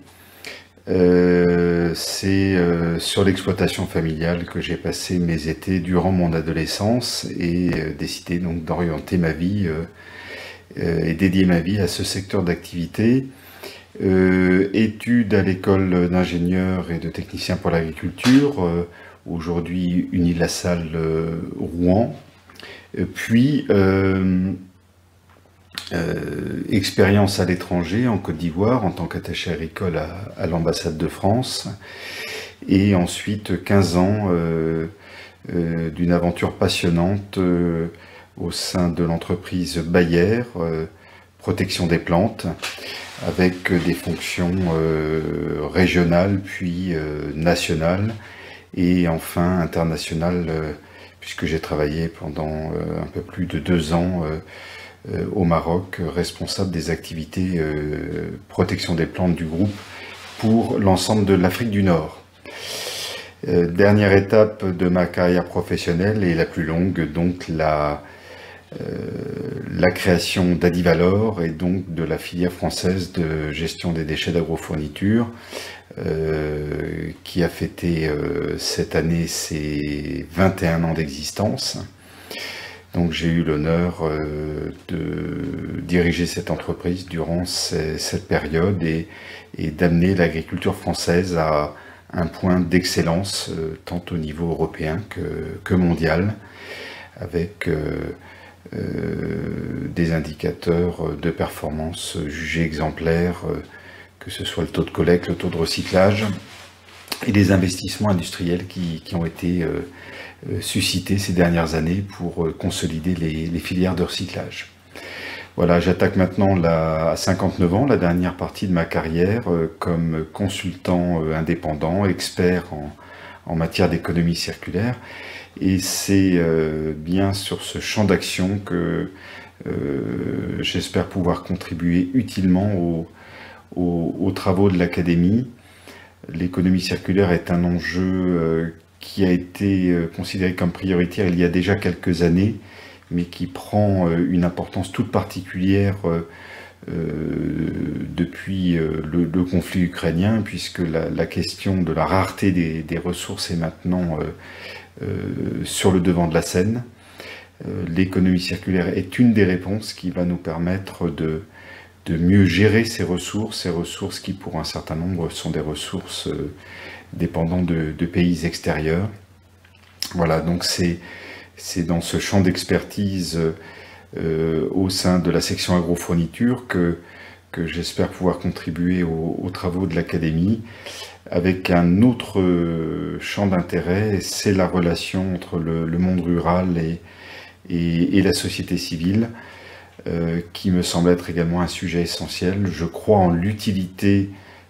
C'est sur l'exploitation familiale que j'ai passé mes étés durant mon adolescence et décidé donc d'orienter ma vie et dédier ma vie à ce secteur d'activité. Études à l'école d'ingénieurs et de techniciens pour l'agriculture, aujourd'hui Unilassal Rouen, puis expérience à l'étranger, en Côte d'Ivoire, en tant qu'attaché agricole à l'ambassade de France, et ensuite 15 ans d'une aventure passionnante au sein de l'entreprise Bayer, protection des plantes, avec des fonctions régionales, puis nationales, et enfin internationales, puisque j'ai travaillé pendant un peu plus de 2 ans au Maroc, responsable des activités protection des plantes du groupe pour l'ensemble de l'Afrique du Nord. Dernière étape de ma carrière professionnelle et la plus longue, donc la création d'Adivalor et donc de la filière française de gestion des déchets d'agrofourniture, qui a fêté cette année ses 21 ans d'existence. Donc j'ai eu l'honneur de diriger cette entreprise durant cette période et d'amener l'agriculture française à un point d'excellence tant au niveau européen que mondial, avec des indicateurs de performance jugés exemplaires, que ce soit le taux de collecte, le taux de recyclage et les investissements industriels qui ont été suscités ces dernières années pour consolider les filières de recyclage. Voilà, j'attaque maintenant à 59 ans, la dernière partie de ma carrière comme consultant indépendant, expert en matière d'économie circulaire. Et c'est bien sur ce champ d'action que j'espère pouvoir contribuer utilement aux travaux de l'Académie. L'économie circulaire est un enjeu qui a été considéré comme prioritaire il y a déjà quelques années, mais qui prend une importance toute particulière depuis le conflit ukrainien, puisque la question de la rareté des ressources est maintenant sur le devant de la scène. L'économie circulaire est une des réponses qui va nous permettre de mieux gérer ces ressources qui pour un certain nombre sont des ressources dépendant de pays extérieurs. Voilà, donc c'est dans ce champ d'expertise au sein de la section agrofourniture que j'espère pouvoir contribuer aux travaux de l'Académie, avec un autre champ d'intérêt, c'est la relation entre le monde rural et la société civile, qui me semble être également un sujet essentiel. Je crois en l'utilité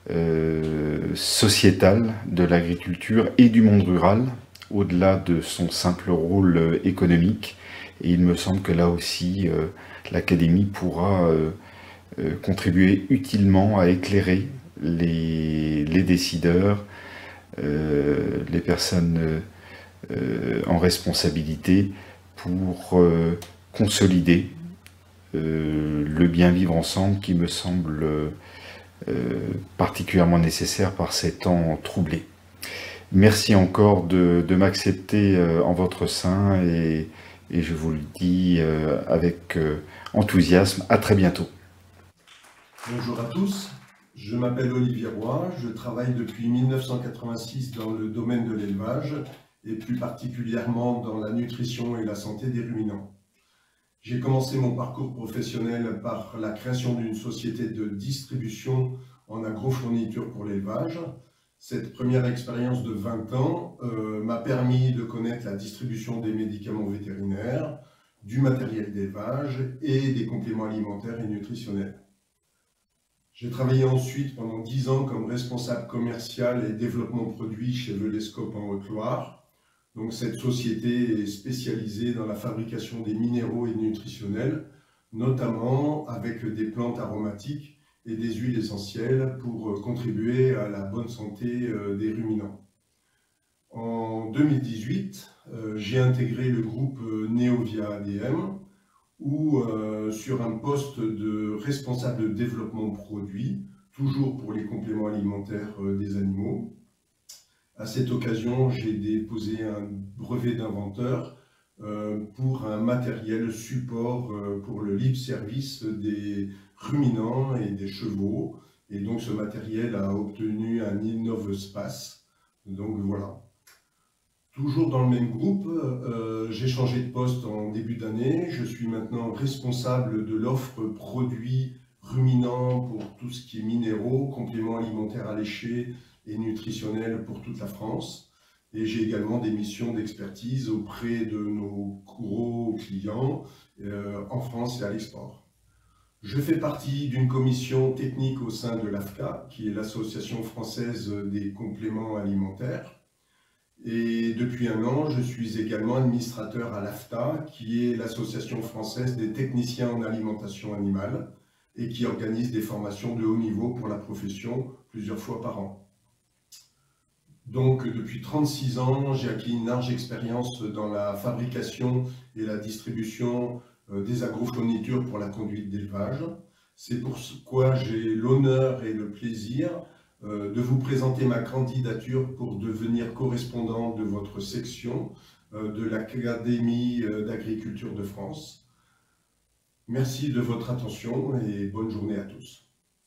sociétale de l'agriculture et du monde rural, au-delà de son simple rôle économique. Et il me semble que là aussi, l'Académie pourra contribuer utilement à éclairer les décideurs, les personnes en responsabilité, pour consolider le bien vivre ensemble qui me semble particulièrement nécessaire par ces temps troublés. Merci encore de m'accepter en votre sein et je vous le dis avec enthousiasme. À très bientôt. Bonjour à tous, je m'appelle Olivier Roy, je travaille depuis 1986 dans le domaine de l'élevage et plus particulièrement dans la nutrition et la santé des ruminants. J'ai commencé mon parcours professionnel par la création d'une société de distribution en agrofourniture pour l'élevage. Cette première expérience de 20 ans m'a permis de connaître la distribution des médicaments vétérinaires, du matériel d'élevage et des compléments alimentaires et nutritionnels. J'ai travaillé ensuite pendant 10 ans comme responsable commercial et développement produit chez Velescope en Haute-Loire. Donc cette société est spécialisée dans la fabrication des minéraux et nutritionnels, notamment avec des plantes aromatiques et des huiles essentielles pour contribuer à la bonne santé des ruminants. En 2018, j'ai intégré le groupe Neovia ADM, où sur un poste de responsable de développement produit, toujours pour les compléments alimentaires des animaux. À cette occasion, j'ai déposé un brevet d'inventeur pour un matériel support pour le libre service des ruminants et des chevaux. Et donc ce matériel a obtenu un InnovSpace. Donc voilà. Toujours dans le même groupe, j'ai changé de poste en début d'année. Je suis maintenant responsable de l'offre produits ruminants pour tout ce qui est minéraux, compléments alimentaires alléchés et nutritionnels pour toute la France. Et j'ai également des missions d'expertise auprès de nos gros clients en France et à l'export. Je fais partie d'une commission technique au sein de l'AFCA, qui est l'Association française des compléments alimentaires. Et depuis un an, je suis également administrateur à l'AFTA, qui est l'Association française des techniciens en alimentation animale et qui organise des formations de haut niveau pour la profession plusieurs fois par an. Donc depuis 36 ans, j'ai acquis une large expérience dans la fabrication et la distribution des agrofournitures pour la conduite d'élevage. C'est pourquoi j'ai l'honneur et le plaisir de vous présenter ma candidature pour devenir correspondant de votre section de l'Académie d'agriculture de France. Merci de votre attention et bonne journée à tous.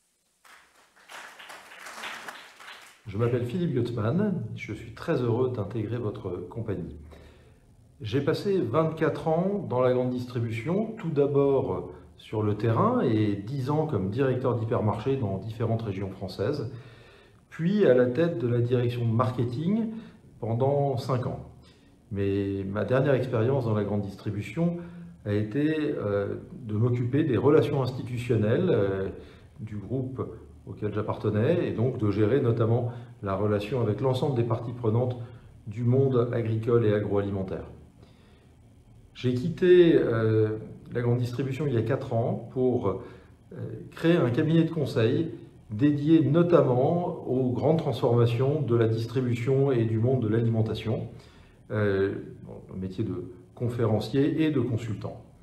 Je m'appelle Philippe Gutzmann, je suis très heureux d'intégrer votre compagnie. J'ai passé 24 ans dans la grande distribution, tout d'abord sur le terrain et 10 ans comme directeur d'hypermarché dans différentes régions françaises, puis à la tête de la direction marketing pendant 5 ans. Mais ma dernière expérience dans la grande distribution a été de m'occuper des relations institutionnelles du groupe auquel j'appartenais et donc de gérer notamment la relation avec l'ensemble des parties prenantes du monde agricole et agroalimentaire. J'ai quitté la grande distribution il y a 4 ans pour créer un cabinet de conseil dédié notamment aux grandes transformations de la distribution et du monde de l'alimentation, le métier de conférencier et de consultant.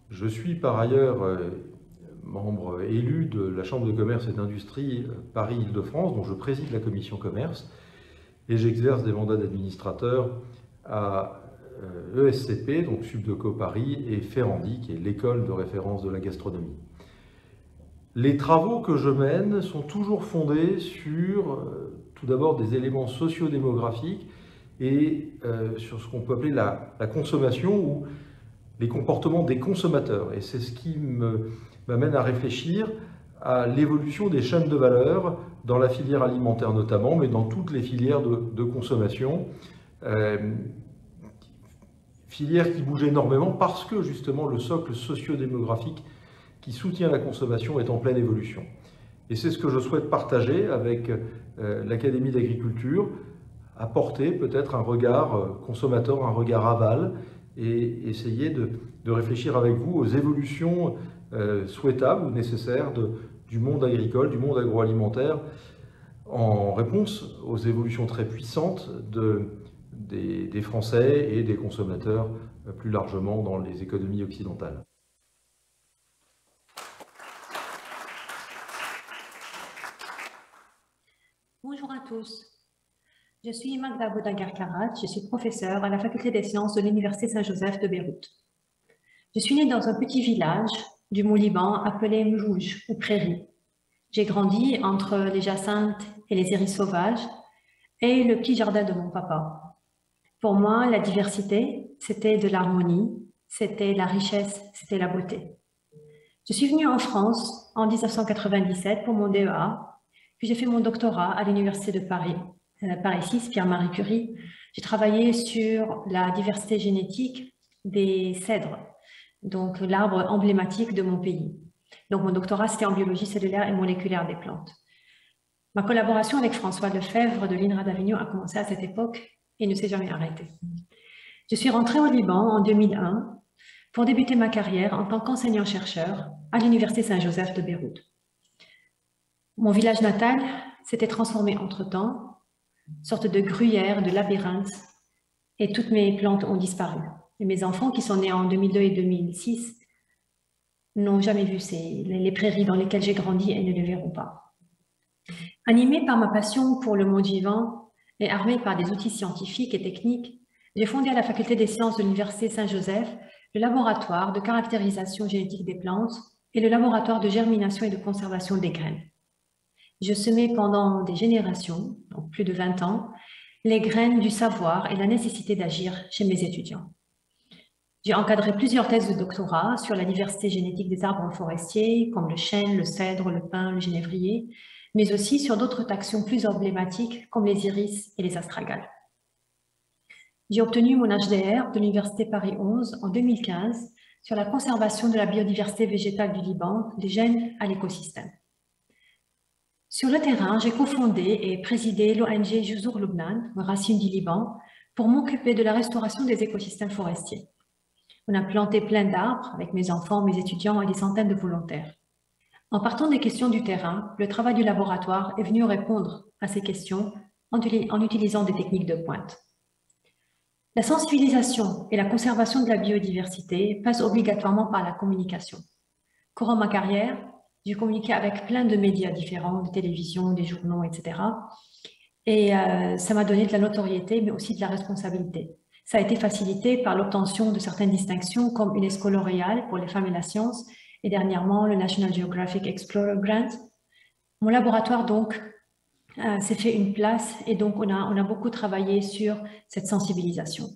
Je suis par ailleurs membre élu de la Chambre de commerce et d'industrie Paris-Île-de-France, dont je préside la commission commerce, et j'exerce des mandats d'administrateur à ESCP, donc Subdeco Paris, et Ferrandi, qui est l'école de référence de la gastronomie. Les travaux que je mène sont toujours fondés sur, tout d'abord, des éléments sociodémographiques et sur ce qu'on peut appeler la consommation ou les comportements des consommateurs. Et c'est ce qui m'amène à réfléchir à l'évolution des chaînes de valeur dans la filière alimentaire notamment, mais dans toutes les filières de consommation. Filière qui bouge énormément parce que justement le socle sociodémographique qui soutient la consommation est en pleine évolution. Et c'est ce que je souhaite partager avec l'Académie d'agriculture, apporter peut-être un regard consommateur, un regard aval, et essayer de réfléchir avec vous aux évolutions souhaitables ou nécessaires du monde agricole, du monde agroalimentaire, en réponse aux évolutions très puissantes des Français et des consommateurs plus largement dans les économies occidentales. Bonjour à tous, je suis Magda Boudagar-Karat, je suis professeure à la Faculté des sciences de l'Université Saint-Joseph de Beyrouth. Je suis née dans un petit village du Mont-Liban appelé Mrouj, ou Prairie. J'ai grandi entre les jacinthes et les iris sauvages et le petit jardin de mon papa. Pour moi, la diversité, c'était de l'harmonie, c'était la richesse, c'était la beauté. Je suis venue en France en 1997 pour mon DEA, puis j'ai fait mon doctorat à l'Université de Paris, Paris 6, Pierre-Marie Curie. J'ai travaillé sur la diversité génétique des cèdres, donc l'arbre emblématique de mon pays. Donc mon doctorat, c'était en biologie cellulaire et moléculaire des plantes. Ma collaboration avec François Lefebvre de l'INRA d'Avignon a commencé à cette époque et ne s'est jamais arrêtée. Je suis rentrée au Liban en 2001 pour débuter ma carrière en tant qu'enseignant-chercheur à l'Université Saint-Joseph de Beyrouth. Mon village natal s'était transformé entre-temps, sorte de gruyère, de labyrinthe, et toutes mes plantes ont disparu. Et mes enfants, qui sont nés en 2002 et 2006, n'ont jamais vu les prairies dans lesquelles j'ai grandi et ne les verront pas. Animée par ma passion pour le monde vivant et armée par des outils scientifiques et techniques, j'ai fondé à la Faculté des sciences de l'Université Saint-Joseph le laboratoire de caractérisation génétique des plantes et le laboratoire de germination et de conservation des graines. Je semais pendant des générations, donc plus de 20 ans, les graines du savoir et la nécessité d'agir chez mes étudiants. J'ai encadré plusieurs thèses de doctorat sur la diversité génétique des arbres forestiers, comme le chêne, le cèdre, le pin, le genévrier, mais aussi sur d'autres taxons plus emblématiques, comme les iris et les astragales. J'ai obtenu mon HDR de l'Université Paris 11 en 2015 sur la conservation de la biodiversité végétale du Liban, des gènes à l'écosystème. Sur le terrain, j'ai cofondé et présidé l'ONG Juzour Lubnan, Racines du Liban, pour m'occuper de la restauration des écosystèmes forestiers. On a planté plein d'arbres avec mes enfants, mes étudiants et des centaines de volontaires. En partant des questions du terrain, le travail du laboratoire est venu répondre à ces questions en utilisant des techniques de pointe. La sensibilisation et la conservation de la biodiversité passent obligatoirement par la communication. Courant ma carrière, j'ai communiqué avec plein de médias différents, de télévision, des journaux, etc. Et ça m'a donné de la notoriété, mais aussi de la responsabilité. Ça a été facilité par l'obtention de certaines distinctions comme UNESCO L'Oréal pour les femmes et la science, et dernièrement le National Geographic Explorer Grant. Mon laboratoire donc s'est fait une place et donc on a beaucoup travaillé sur cette sensibilisation.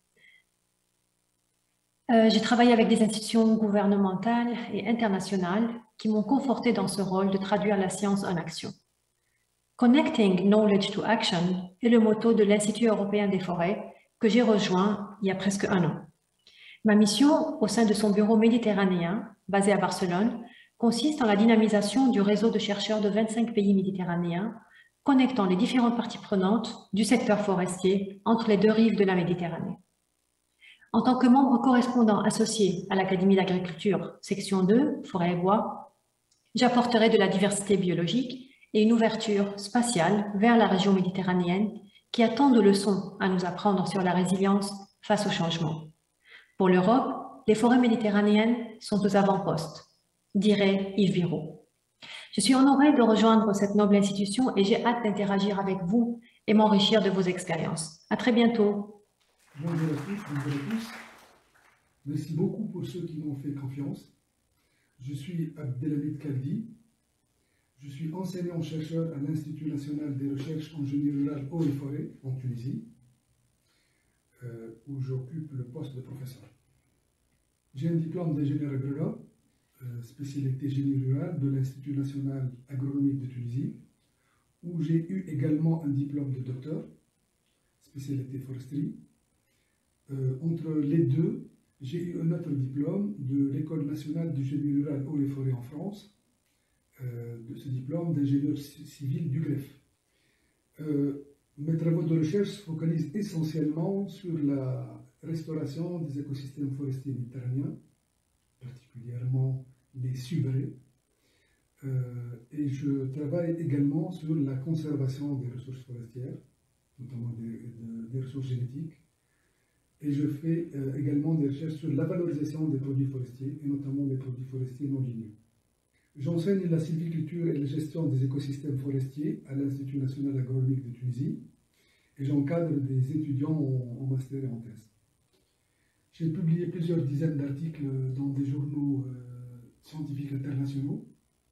J'ai travaillé avec des institutions gouvernementales et internationales qui m'ont conforté dans ce rôle de traduire la science en action. Connecting Knowledge to Action est le motto de l'Institut européen des forêts que j'ai rejoint il y a presque un an. Ma mission au sein de son bureau méditerranéen, basé à Barcelone, consiste en la dynamisation du réseau de chercheurs de 25 pays méditerranéens, connectant les différentes parties prenantes du secteur forestier entre les deux rives de la Méditerranée. En tant que membre correspondant associé à l'Académie d'agriculture, section 2, forêt et bois, j'apporterai de la diversité biologique et une ouverture spatiale vers la région méditerranéenne qui a tant de leçons à nous apprendre sur la résilience face au changement. Pour l'Europe, les forêts méditerranéennes sont aux avant-postes, dirait Yves Viraud. Je suis honorée de rejoindre cette noble institution et j'ai hâte d'interagir avec vous et m'enrichir de vos expériences. À très bientôt. Bonjour à tous, bonjour à tous. Merci beaucoup pour ceux qui m'ont fait confiance. Je suis Abdelhamid Kaldi. Je suis enseignant-chercheur à l'Institut national des recherches en génie rural eaux et forêts en Tunisie, où j'occupe le poste de professeur. J'ai un diplôme d'ingénieur agronome, spécialité génie rural de l'Institut national agronomique de Tunisie, où j'ai eu également un diplôme de docteur, spécialité foresterie. Entre les deux, j'ai eu un autre diplôme de l'École nationale du génie rural eaux et forêts en France, de ce diplôme d'ingénieur civil du greffe. Mes travaux de recherche se focalisent essentiellement sur la restauration des écosystèmes forestiers méditerranéens, particulièrement les subrés, et je travaille également sur la conservation des ressources forestières, notamment des ressources génétiques, et je fais également des recherches sur la valorisation des produits forestiers, et notamment les produits forestiers non ligneux. J'enseigne la sylviculture et la gestion des écosystèmes forestiers à l'Institut national agronomique de Tunisie et j'encadre des étudiants en master et en thèse. J'ai publié plusieurs dizaines d'articles dans des journaux scientifiques internationaux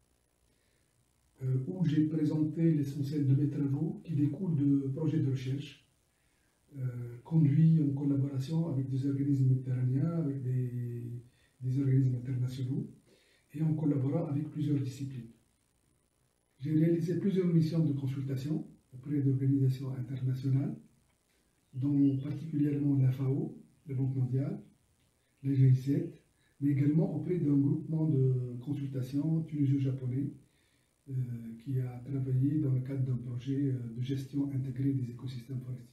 où j'ai présenté l'essentiel de mes travaux qui découlent de projets de recherche conduits en collaboration avec des organismes méditerranéens, avec des organismes internationaux, et en collaborant avec plusieurs disciplines. J'ai réalisé plusieurs missions de consultation auprès d'organisations internationales, dont particulièrement la FAO, la Banque mondiale, les G7, mais également auprès d'un groupement de consultation tunisio-japonais qui a travaillé dans le cadre d'un projet de gestion intégrée des écosystèmes forestiers.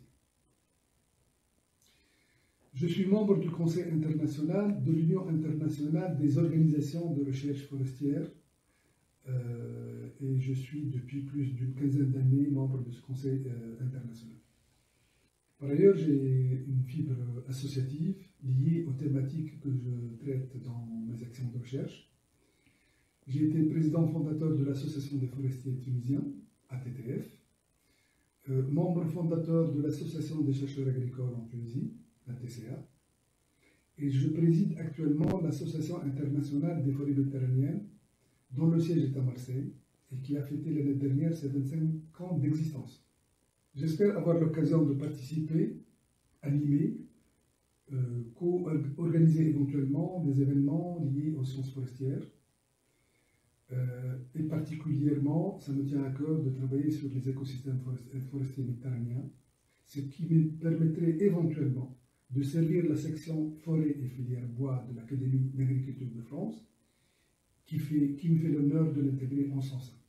Je suis membre du Conseil international de l'Union internationale des organisations de recherche forestière et je suis depuis plus d'une quinzaine d'années membre de ce Conseil international. Par ailleurs, j'ai une fibre associative liée aux thématiques que je traite dans mes actions de recherche. J'ai été président fondateur de l'Association des forestiers tunisiens, ATTF, membre fondateur de l'Association des chercheurs agricoles en Tunisie, la TCA, et je préside actuellement l'Association internationale des forêts méditerranéennes, dont le siège est à Marseille, et qui a fêté l'année dernière ses 25 ans d'existence. J'espère avoir l'occasion de participer, animer, co-organiser éventuellement des événements liés aux sciences forestières, et particulièrement, ça me tient à cœur de travailler sur les écosystèmes forestiers méditerranéens, ce qui me permettrait éventuellement de servir la section forêt et filière bois de l'Académie d'agriculture de France, qui me fait l'honneur de l'intégrer en son sein.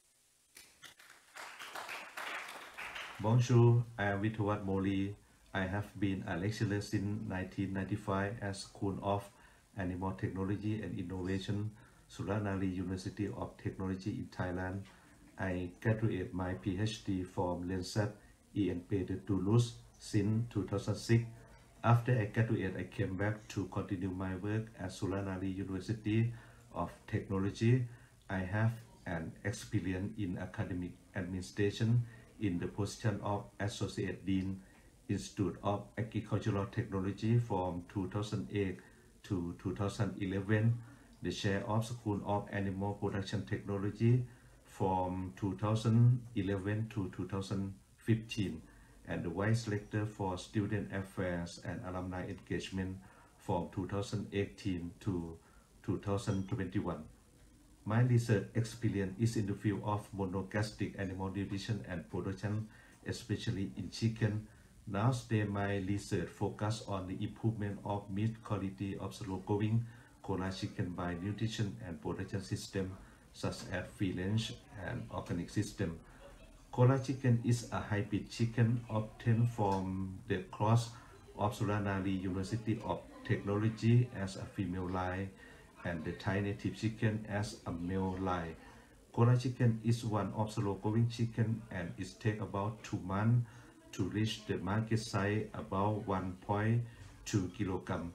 Bonjour, I am Vitawat Moli. I have been a lecturer since 1995 at School of Animal Technology and Innovation, Suranali University of Technology in Thailand. I graduated my PhD from LENSAT INP de Toulouse since 2006. After I graduated, I came back to continue my work at Suranali University of Technology. I have an experience in academic administration in the position of Associate Dean, Institute of Agricultural Technology from 2008 to 2011, the Chair of School of Animal Production Technology from 2011 to 2015, and the Vice Rector for Student Affairs and Alumni Engagement from 2018 to 2021. My research experience is in the field of monogastric animal nutrition and production, especially in chicken. Nowadays, my research focuses on the improvement of meat quality of slow-growing Kola chicken by nutrition and production systems such as free range and organic system. Kola chicken is a hybrid chicken obtained from the cross of Suranali University of Technology as a female line and the Thai native chicken as a male line. Kola chicken is one of slow-growing chicken and it takes about 2 months to reach the market size about 1.2 kg.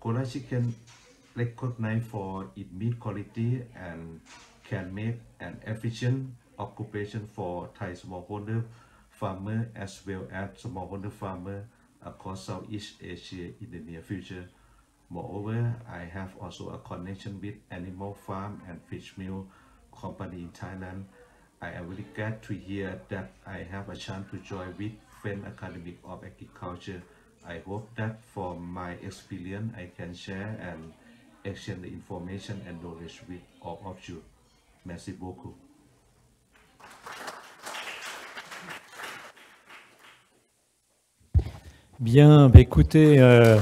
Quality can recognize for its meat quality and can make an efficient occupation for Thai smallholder farmer as well as smallholder farmer across Southeast Asia in the near future. Moreover, I have also a connection with animal farm and fish meal company in Thailand. I am very glad to hear that I have a chance to join with Friends Academy of Agriculture. I hope that from my experience I can share and exchange the information and knowledge with all of you. Merci beaucoup. Bien, bah écoutez,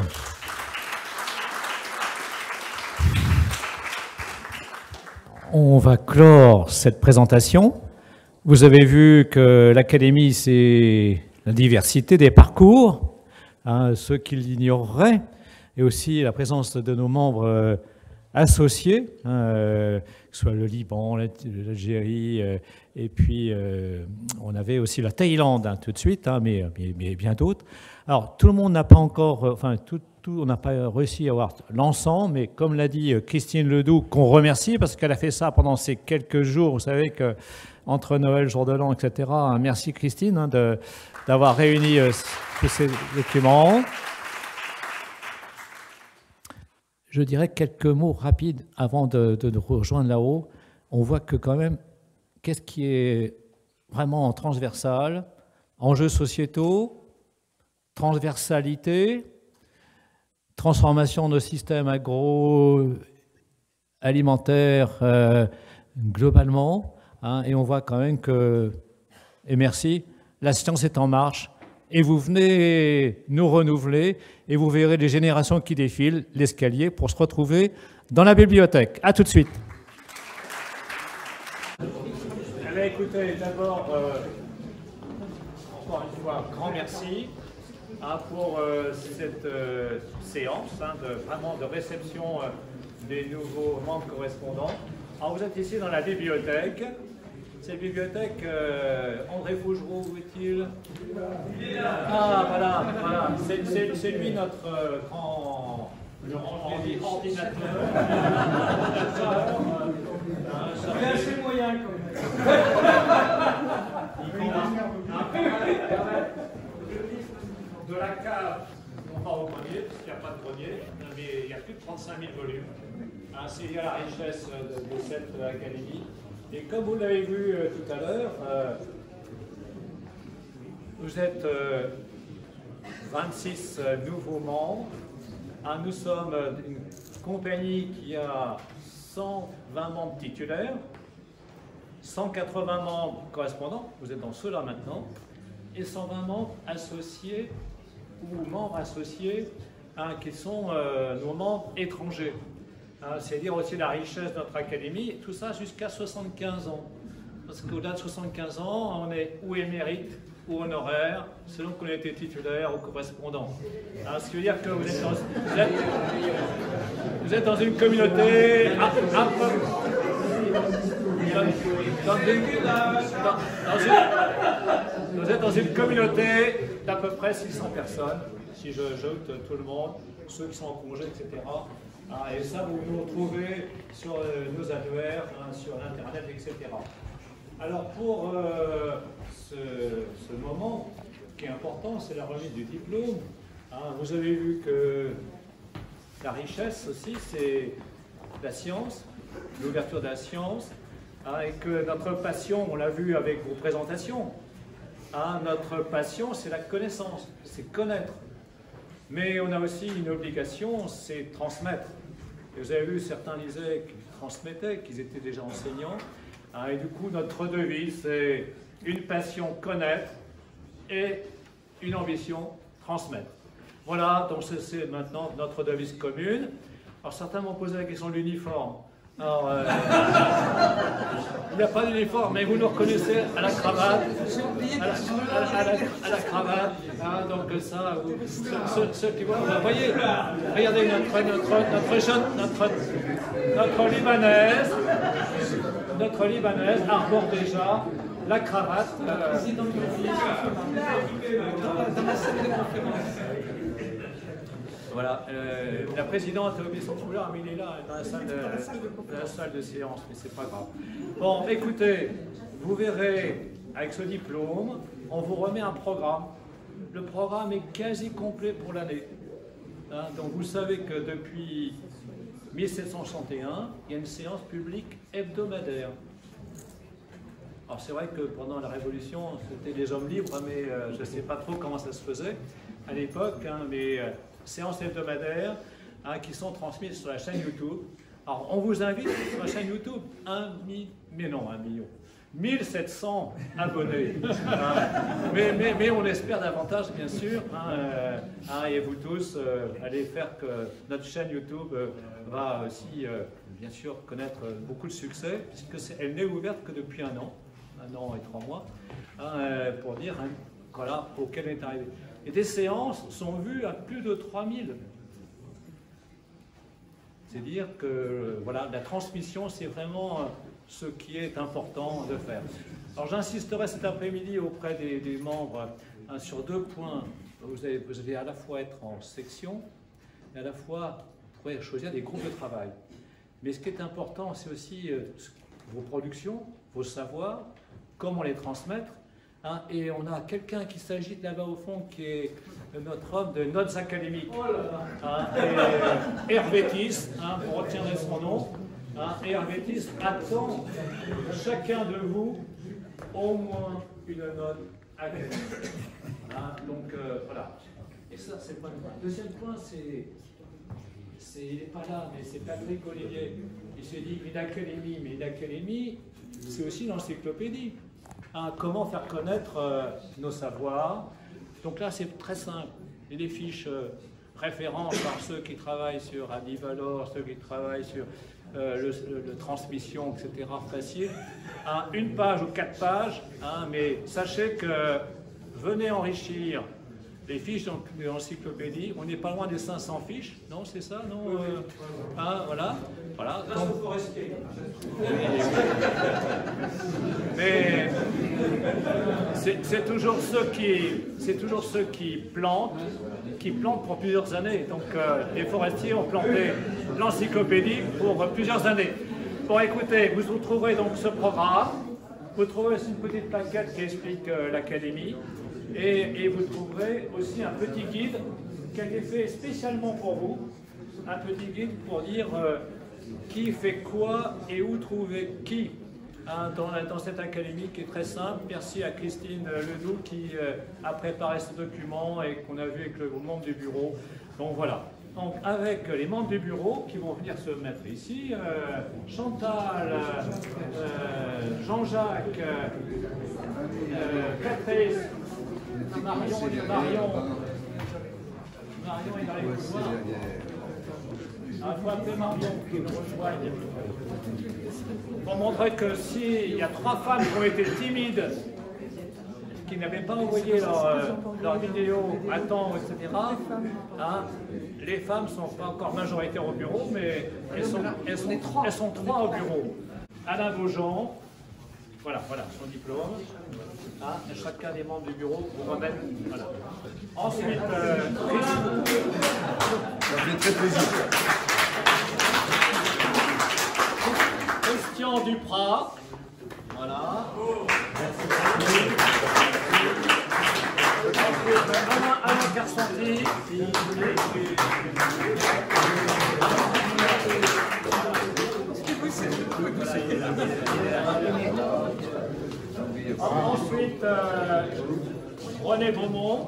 on va clore cette présentation. Vous avez vu que l'Académie, c'est la diversité des parcours, hein, ceux qui l'ignoreraient, et aussi la présence de nos membres associés, que ce soit le Liban, l'Algérie, et puis on avait aussi la Thaïlande tout de suite, hein, mais bien d'autres. Alors tout le monde n'a pas encore, enfin on n'a pas réussi à avoir l'ensemble, mais comme l'a dit Christine Ledoux, qu'on remercie parce qu'elle a fait ça pendant ces quelques jours, vous savez que entre Noël, jour de l'an, etc. Merci Christine hein, d'avoir réuni tous ces documents. Je dirais quelques mots rapides avant de rejoindre là-haut. On voit que quand même, qu'est-ce qui est vraiment transversal? Enjeux sociétaux, transversalité, transformation de nos systèmes agroalimentaires globalement. Hein, et on voit quand même que, et merci, la science est en marche. Et vous venez nous renouveler et vous verrez les générations qui défilent l'escalier pour se retrouver dans la bibliothèque. À tout de suite. Allez, écoutez, d'abord, encore une fois, grand merci hein, pour cette séance vraiment de réception des nouveaux membres correspondants. Alors, vous êtes ici dans la bibliothèque. Cette bibliothèque, André Fougereau, où est-il? Ah, voilà. C'est lui notre grand ordinateur. Il est assez moyen quand même. De la cave, non pas au grenier, parce qu'il n'y a pas de grenier, mais il y a plus de 35 000 volumes. C'est lié à la richesse de cette académie. Et comme vous l'avez vu tout à l'heure, vous êtes 26 nouveaux membres. Nous sommes une compagnie qui a 120 membres titulaires, 180 membres correspondants, vous êtes dans ceux-là maintenant, et 120 membres associés ou membres associés qui sont nos membres étrangers. C'est dire aussi la richesse de notre académie, tout ça jusqu'à 75 ans. Parce qu'au-delà de 75 ans, on est ou émérite ou honoraire, selon qu'on a été titulaire ou correspondant. Ce qui veut dire que vous êtes dans une communauté vous êtes dans une communauté d'à peu près 600 personnes, si je joute tout le monde, ceux qui sont en congé, etc. Et ça, vous nous retrouvez sur nos annuaires, sur l'Internet, etc. Alors, pour ce moment qui est important, c'est la remise du diplôme. Vous avez vu que la richesse aussi, c'est la science, l'ouverture de la science, et que notre passion, on l'a vu avec vos présentations, notre passion, c'est la connaissance, c'est connaître. Mais on a aussi une obligation, c'est transmettre. Et vous avez vu, certains disaient qu'ils transmettaient, qu'ils étaient déjà enseignants. Et du coup, notre devise, c'est une passion connaître et une ambition transmettre. Voilà, donc c'est maintenant notre devise commune. Alors certains m'ont posé la question de l'uniforme. Alors, il n'y a pas d'uniforme, mais vous nous reconnaissez à la cravate. À la cravate. Donc ça, ceux qui voient, vous voyez, regardez notre Libanaise arbore déjà la cravate. Voilà, la présidente a oublié son foulard, mais il est là, dans la salle de séance, mais c'est pas grave. Bon, écoutez, vous verrez, avec ce diplôme, on vous remet un programme. Le programme est quasi complet pour l'année. Hein, donc vous savez que depuis 1761, il y a une séance publique hebdomadaire. Alors c'est vrai que pendant la Révolution, c'était les hommes libres, mais je ne sais pas trop comment ça se faisait à l'époque, hein, mais séances hebdomadaires hein, qui sont transmises sur la chaîne YouTube. Alors on vous invite sur la chaîne YouTube, 1 million. 1700 abonnés. mais on espère davantage, bien sûr. Et vous tous, allez faire que notre chaîne YouTube va aussi, bien sûr, connaître beaucoup de succès, puisqu'elle n'est ouverte que depuis 1 an et 3 mois, pour dire voilà, auquel est arrivé. Et des séances sont vues à plus de 3000. C'est-à-dire que voilà, la transmission, c'est vraiment ce qui est important de faire. Alors j'insisterai cet après-midi auprès des membres sur 2 points. Vous allez à la fois être en section, et à la fois vous pourrez choisir des groupes de travail. Mais ce qui est important, c'est aussi vos productions, vos savoirs, comment les transmettre. Hein, et on a quelqu'un qui s'agite là-bas au fond, qui est notre homme de notes académiques, Hervétis, pour retirer son nom. Hervétis attend chacun de vous au moins une note académique. Donc voilà. Et ça, c'est le premier point. Deuxième point, il n'est pas là, mais c'est Patrick Olivier. Il s'est dit une académie, c'est aussi l'encyclopédie. Comment faire connaître nos savoirs. Donc là, c'est très simple. Il y a des fiches références par ceux qui travaillent sur Adivalor, ceux qui travaillent sur le transmission, etc. Facile. 1 page ou 4 pages, mais sachez que venez enrichir les fiches de l'encyclopédie. On n'est pas loin des 500 fiches, non, c'est ça, non voilà. Donc, mais c'est toujours ceux qui plantent pour plusieurs années. Donc les forestiers ont planté l'encyclopédie pour plusieurs années. Bon, écoutez, vous retrouverez donc ce programme. Vous trouverez aussi une petite plaquette qui explique l'académie. Et vous trouverez aussi un petit guide qui a été fait spécialement pour vous. Un petit guide pour dire qui fait quoi et où trouver qui dans cette académie qui est très simple. Merci à Christine Ledoux qui a préparé ce document et qu'on a vu avec le membre du bureau. Donc voilà. Donc avec les membres du bureau qui vont venir se mettre ici, Chantal, Jean-Jacques, Patrice, Marion est dans les couloirs. Il faut appeler Marion qui nous rejoigne. Pour montrer que s'il y a 3 femmes qui ont été timides, qui n'avaient pas envoyé leur vidéo à temps, etc., les femmes ne sont pas encore majoritaires au bureau, mais elles sont 3 au bureau. Alain Beaujean, voilà son diplôme. Chacun des membres du bureau pour remettre. Voilà. Ensuite, ça fait très plaisir. Christian Duprat. Voilà. Alain Carsanti. Ensuite, René Beaumont.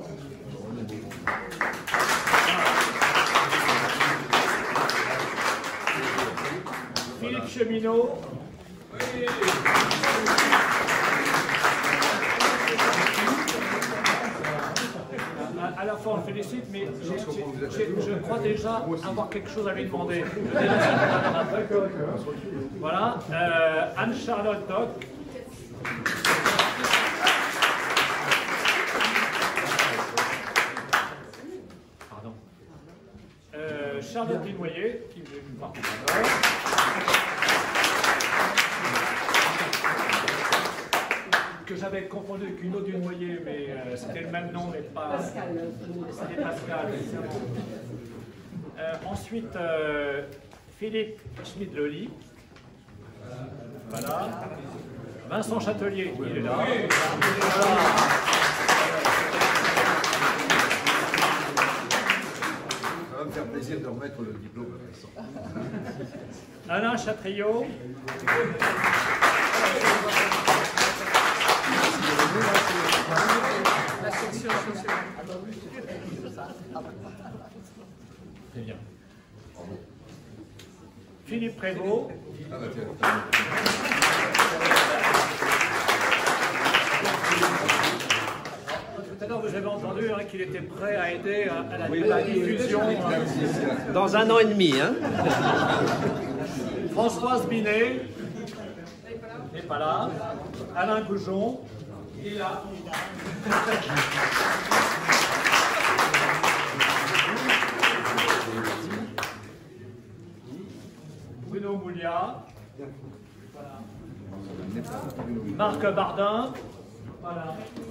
Philippe Cheminot. À la fois on le félicite, mais je crois déjà avoir quelque chose à lui demander. Voilà, Anne-Charlotte Doc. Pardon. Charlotte Linoyer, qui veut nous parler d'abord. Que j'avais confondu avec une autre du Noyer, mais c'était le même nom, mais pas... C'était Pascal. Ensuite, Philippe Schmid-Lely. Voilà. Vincent Châtelier, il est là. Voilà. Ça va me faire plaisir de remettre le diplôme à Vincent. Alain Chatriot. La section sociale. C'est bien. Philippe Prévost. Tout à l'heure, vous avez entendu qu'il était prêt à aider à la diffusion Dans 1 an et demi. Hein. Françoise Binet. n'est pas là. Alain Goujon. Il est là. Bruno Moulia. Voilà. Marc Bardin. Voilà.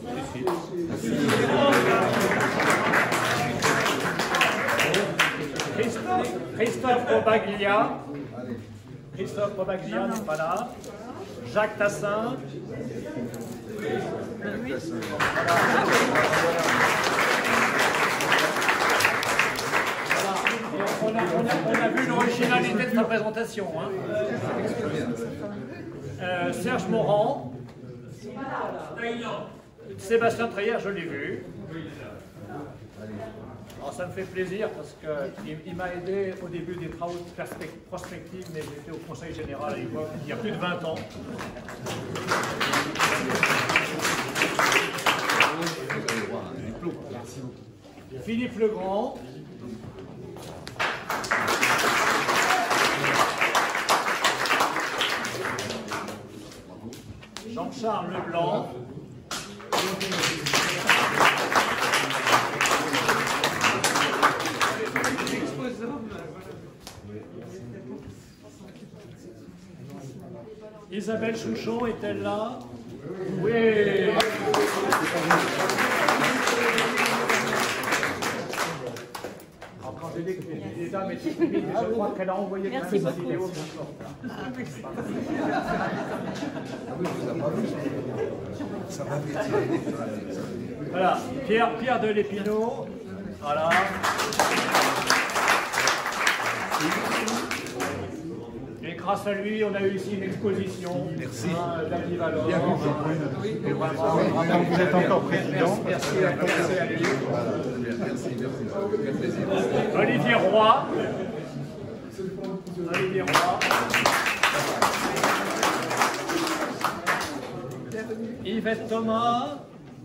Christophe Probaglia. Christophe Probaglia n'est pas là. Jacques Tassin. On a vu l'originalité de sa présentation. Hein. Serge Morand. Sébastien Treillère, je l'ai vu. Alors ça me fait plaisir parce qu'il m'a aidé au début des travaux de prospective, mais j'étais au Conseil Général à l'époque, il y a plus de 20 ans. Philippe Legrand. Jean-Charles Leblanc. Isabelle Chouchon est-elle là? Oui. Alors, quand j'ai dit que les dames étaient timides, je crois qu'elle a envoyé quand même sa vidéo. Voilà, Pierre de l'Épinot. Voilà. Et grâce à lui, on a eu ici une exposition. Merci. David Valor. Bien vu, vous êtes encore président. Merci à lui. Olivier Roy. Olivier Roy. Yvette Thomas.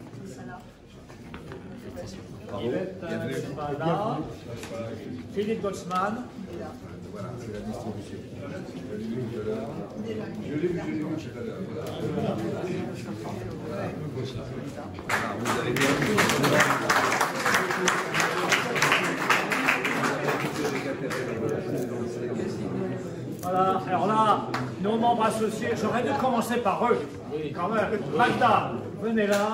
Yvette là. Philippe Gotzman. Voilà, c'est la distribution. Je l'ai vu tout à l'heure. Vous avez bien vu. Voilà, alors là, nos membres associés, j'aurais dû commencer par eux, quand même. Magda, venez là.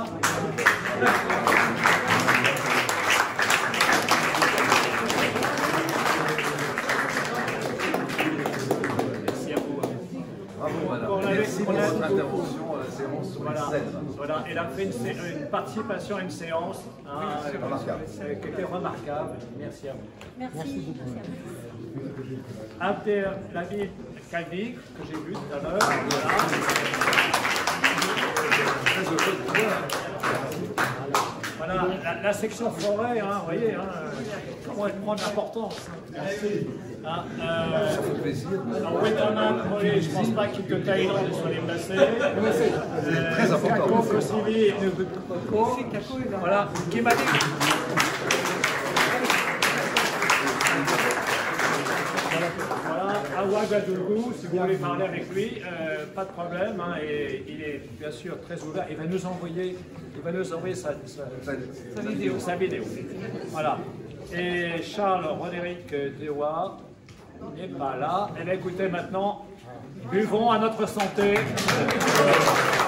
Merci pour votre intervention à la séance sur les scènes. Voilà, elle a fait une participation à une séance qui était remarquable. Merci à vous. Merci beaucoup. Abdelhamid Kaldi, que j'ai vu tout à l'heure. Voilà, la section forêt, hein, vous voyez, hein, comment elle prend de l'importance. Merci. Ça fait plaisir. Alors, oui, je ne pense pas qu'il te taille sur les placés. C'est très important. Coco Civi, voilà, qui m'a dit. Voilà, à Ouagadougou, si vous voulez parler avec lui, pas de problème, hein, et il est bien sûr très ouvert. Il va nous envoyer sa vidéo. Voilà. Et Charles Roderick Dewar n'est pas là. Eh bien, écoutez, maintenant, buvons à notre santé.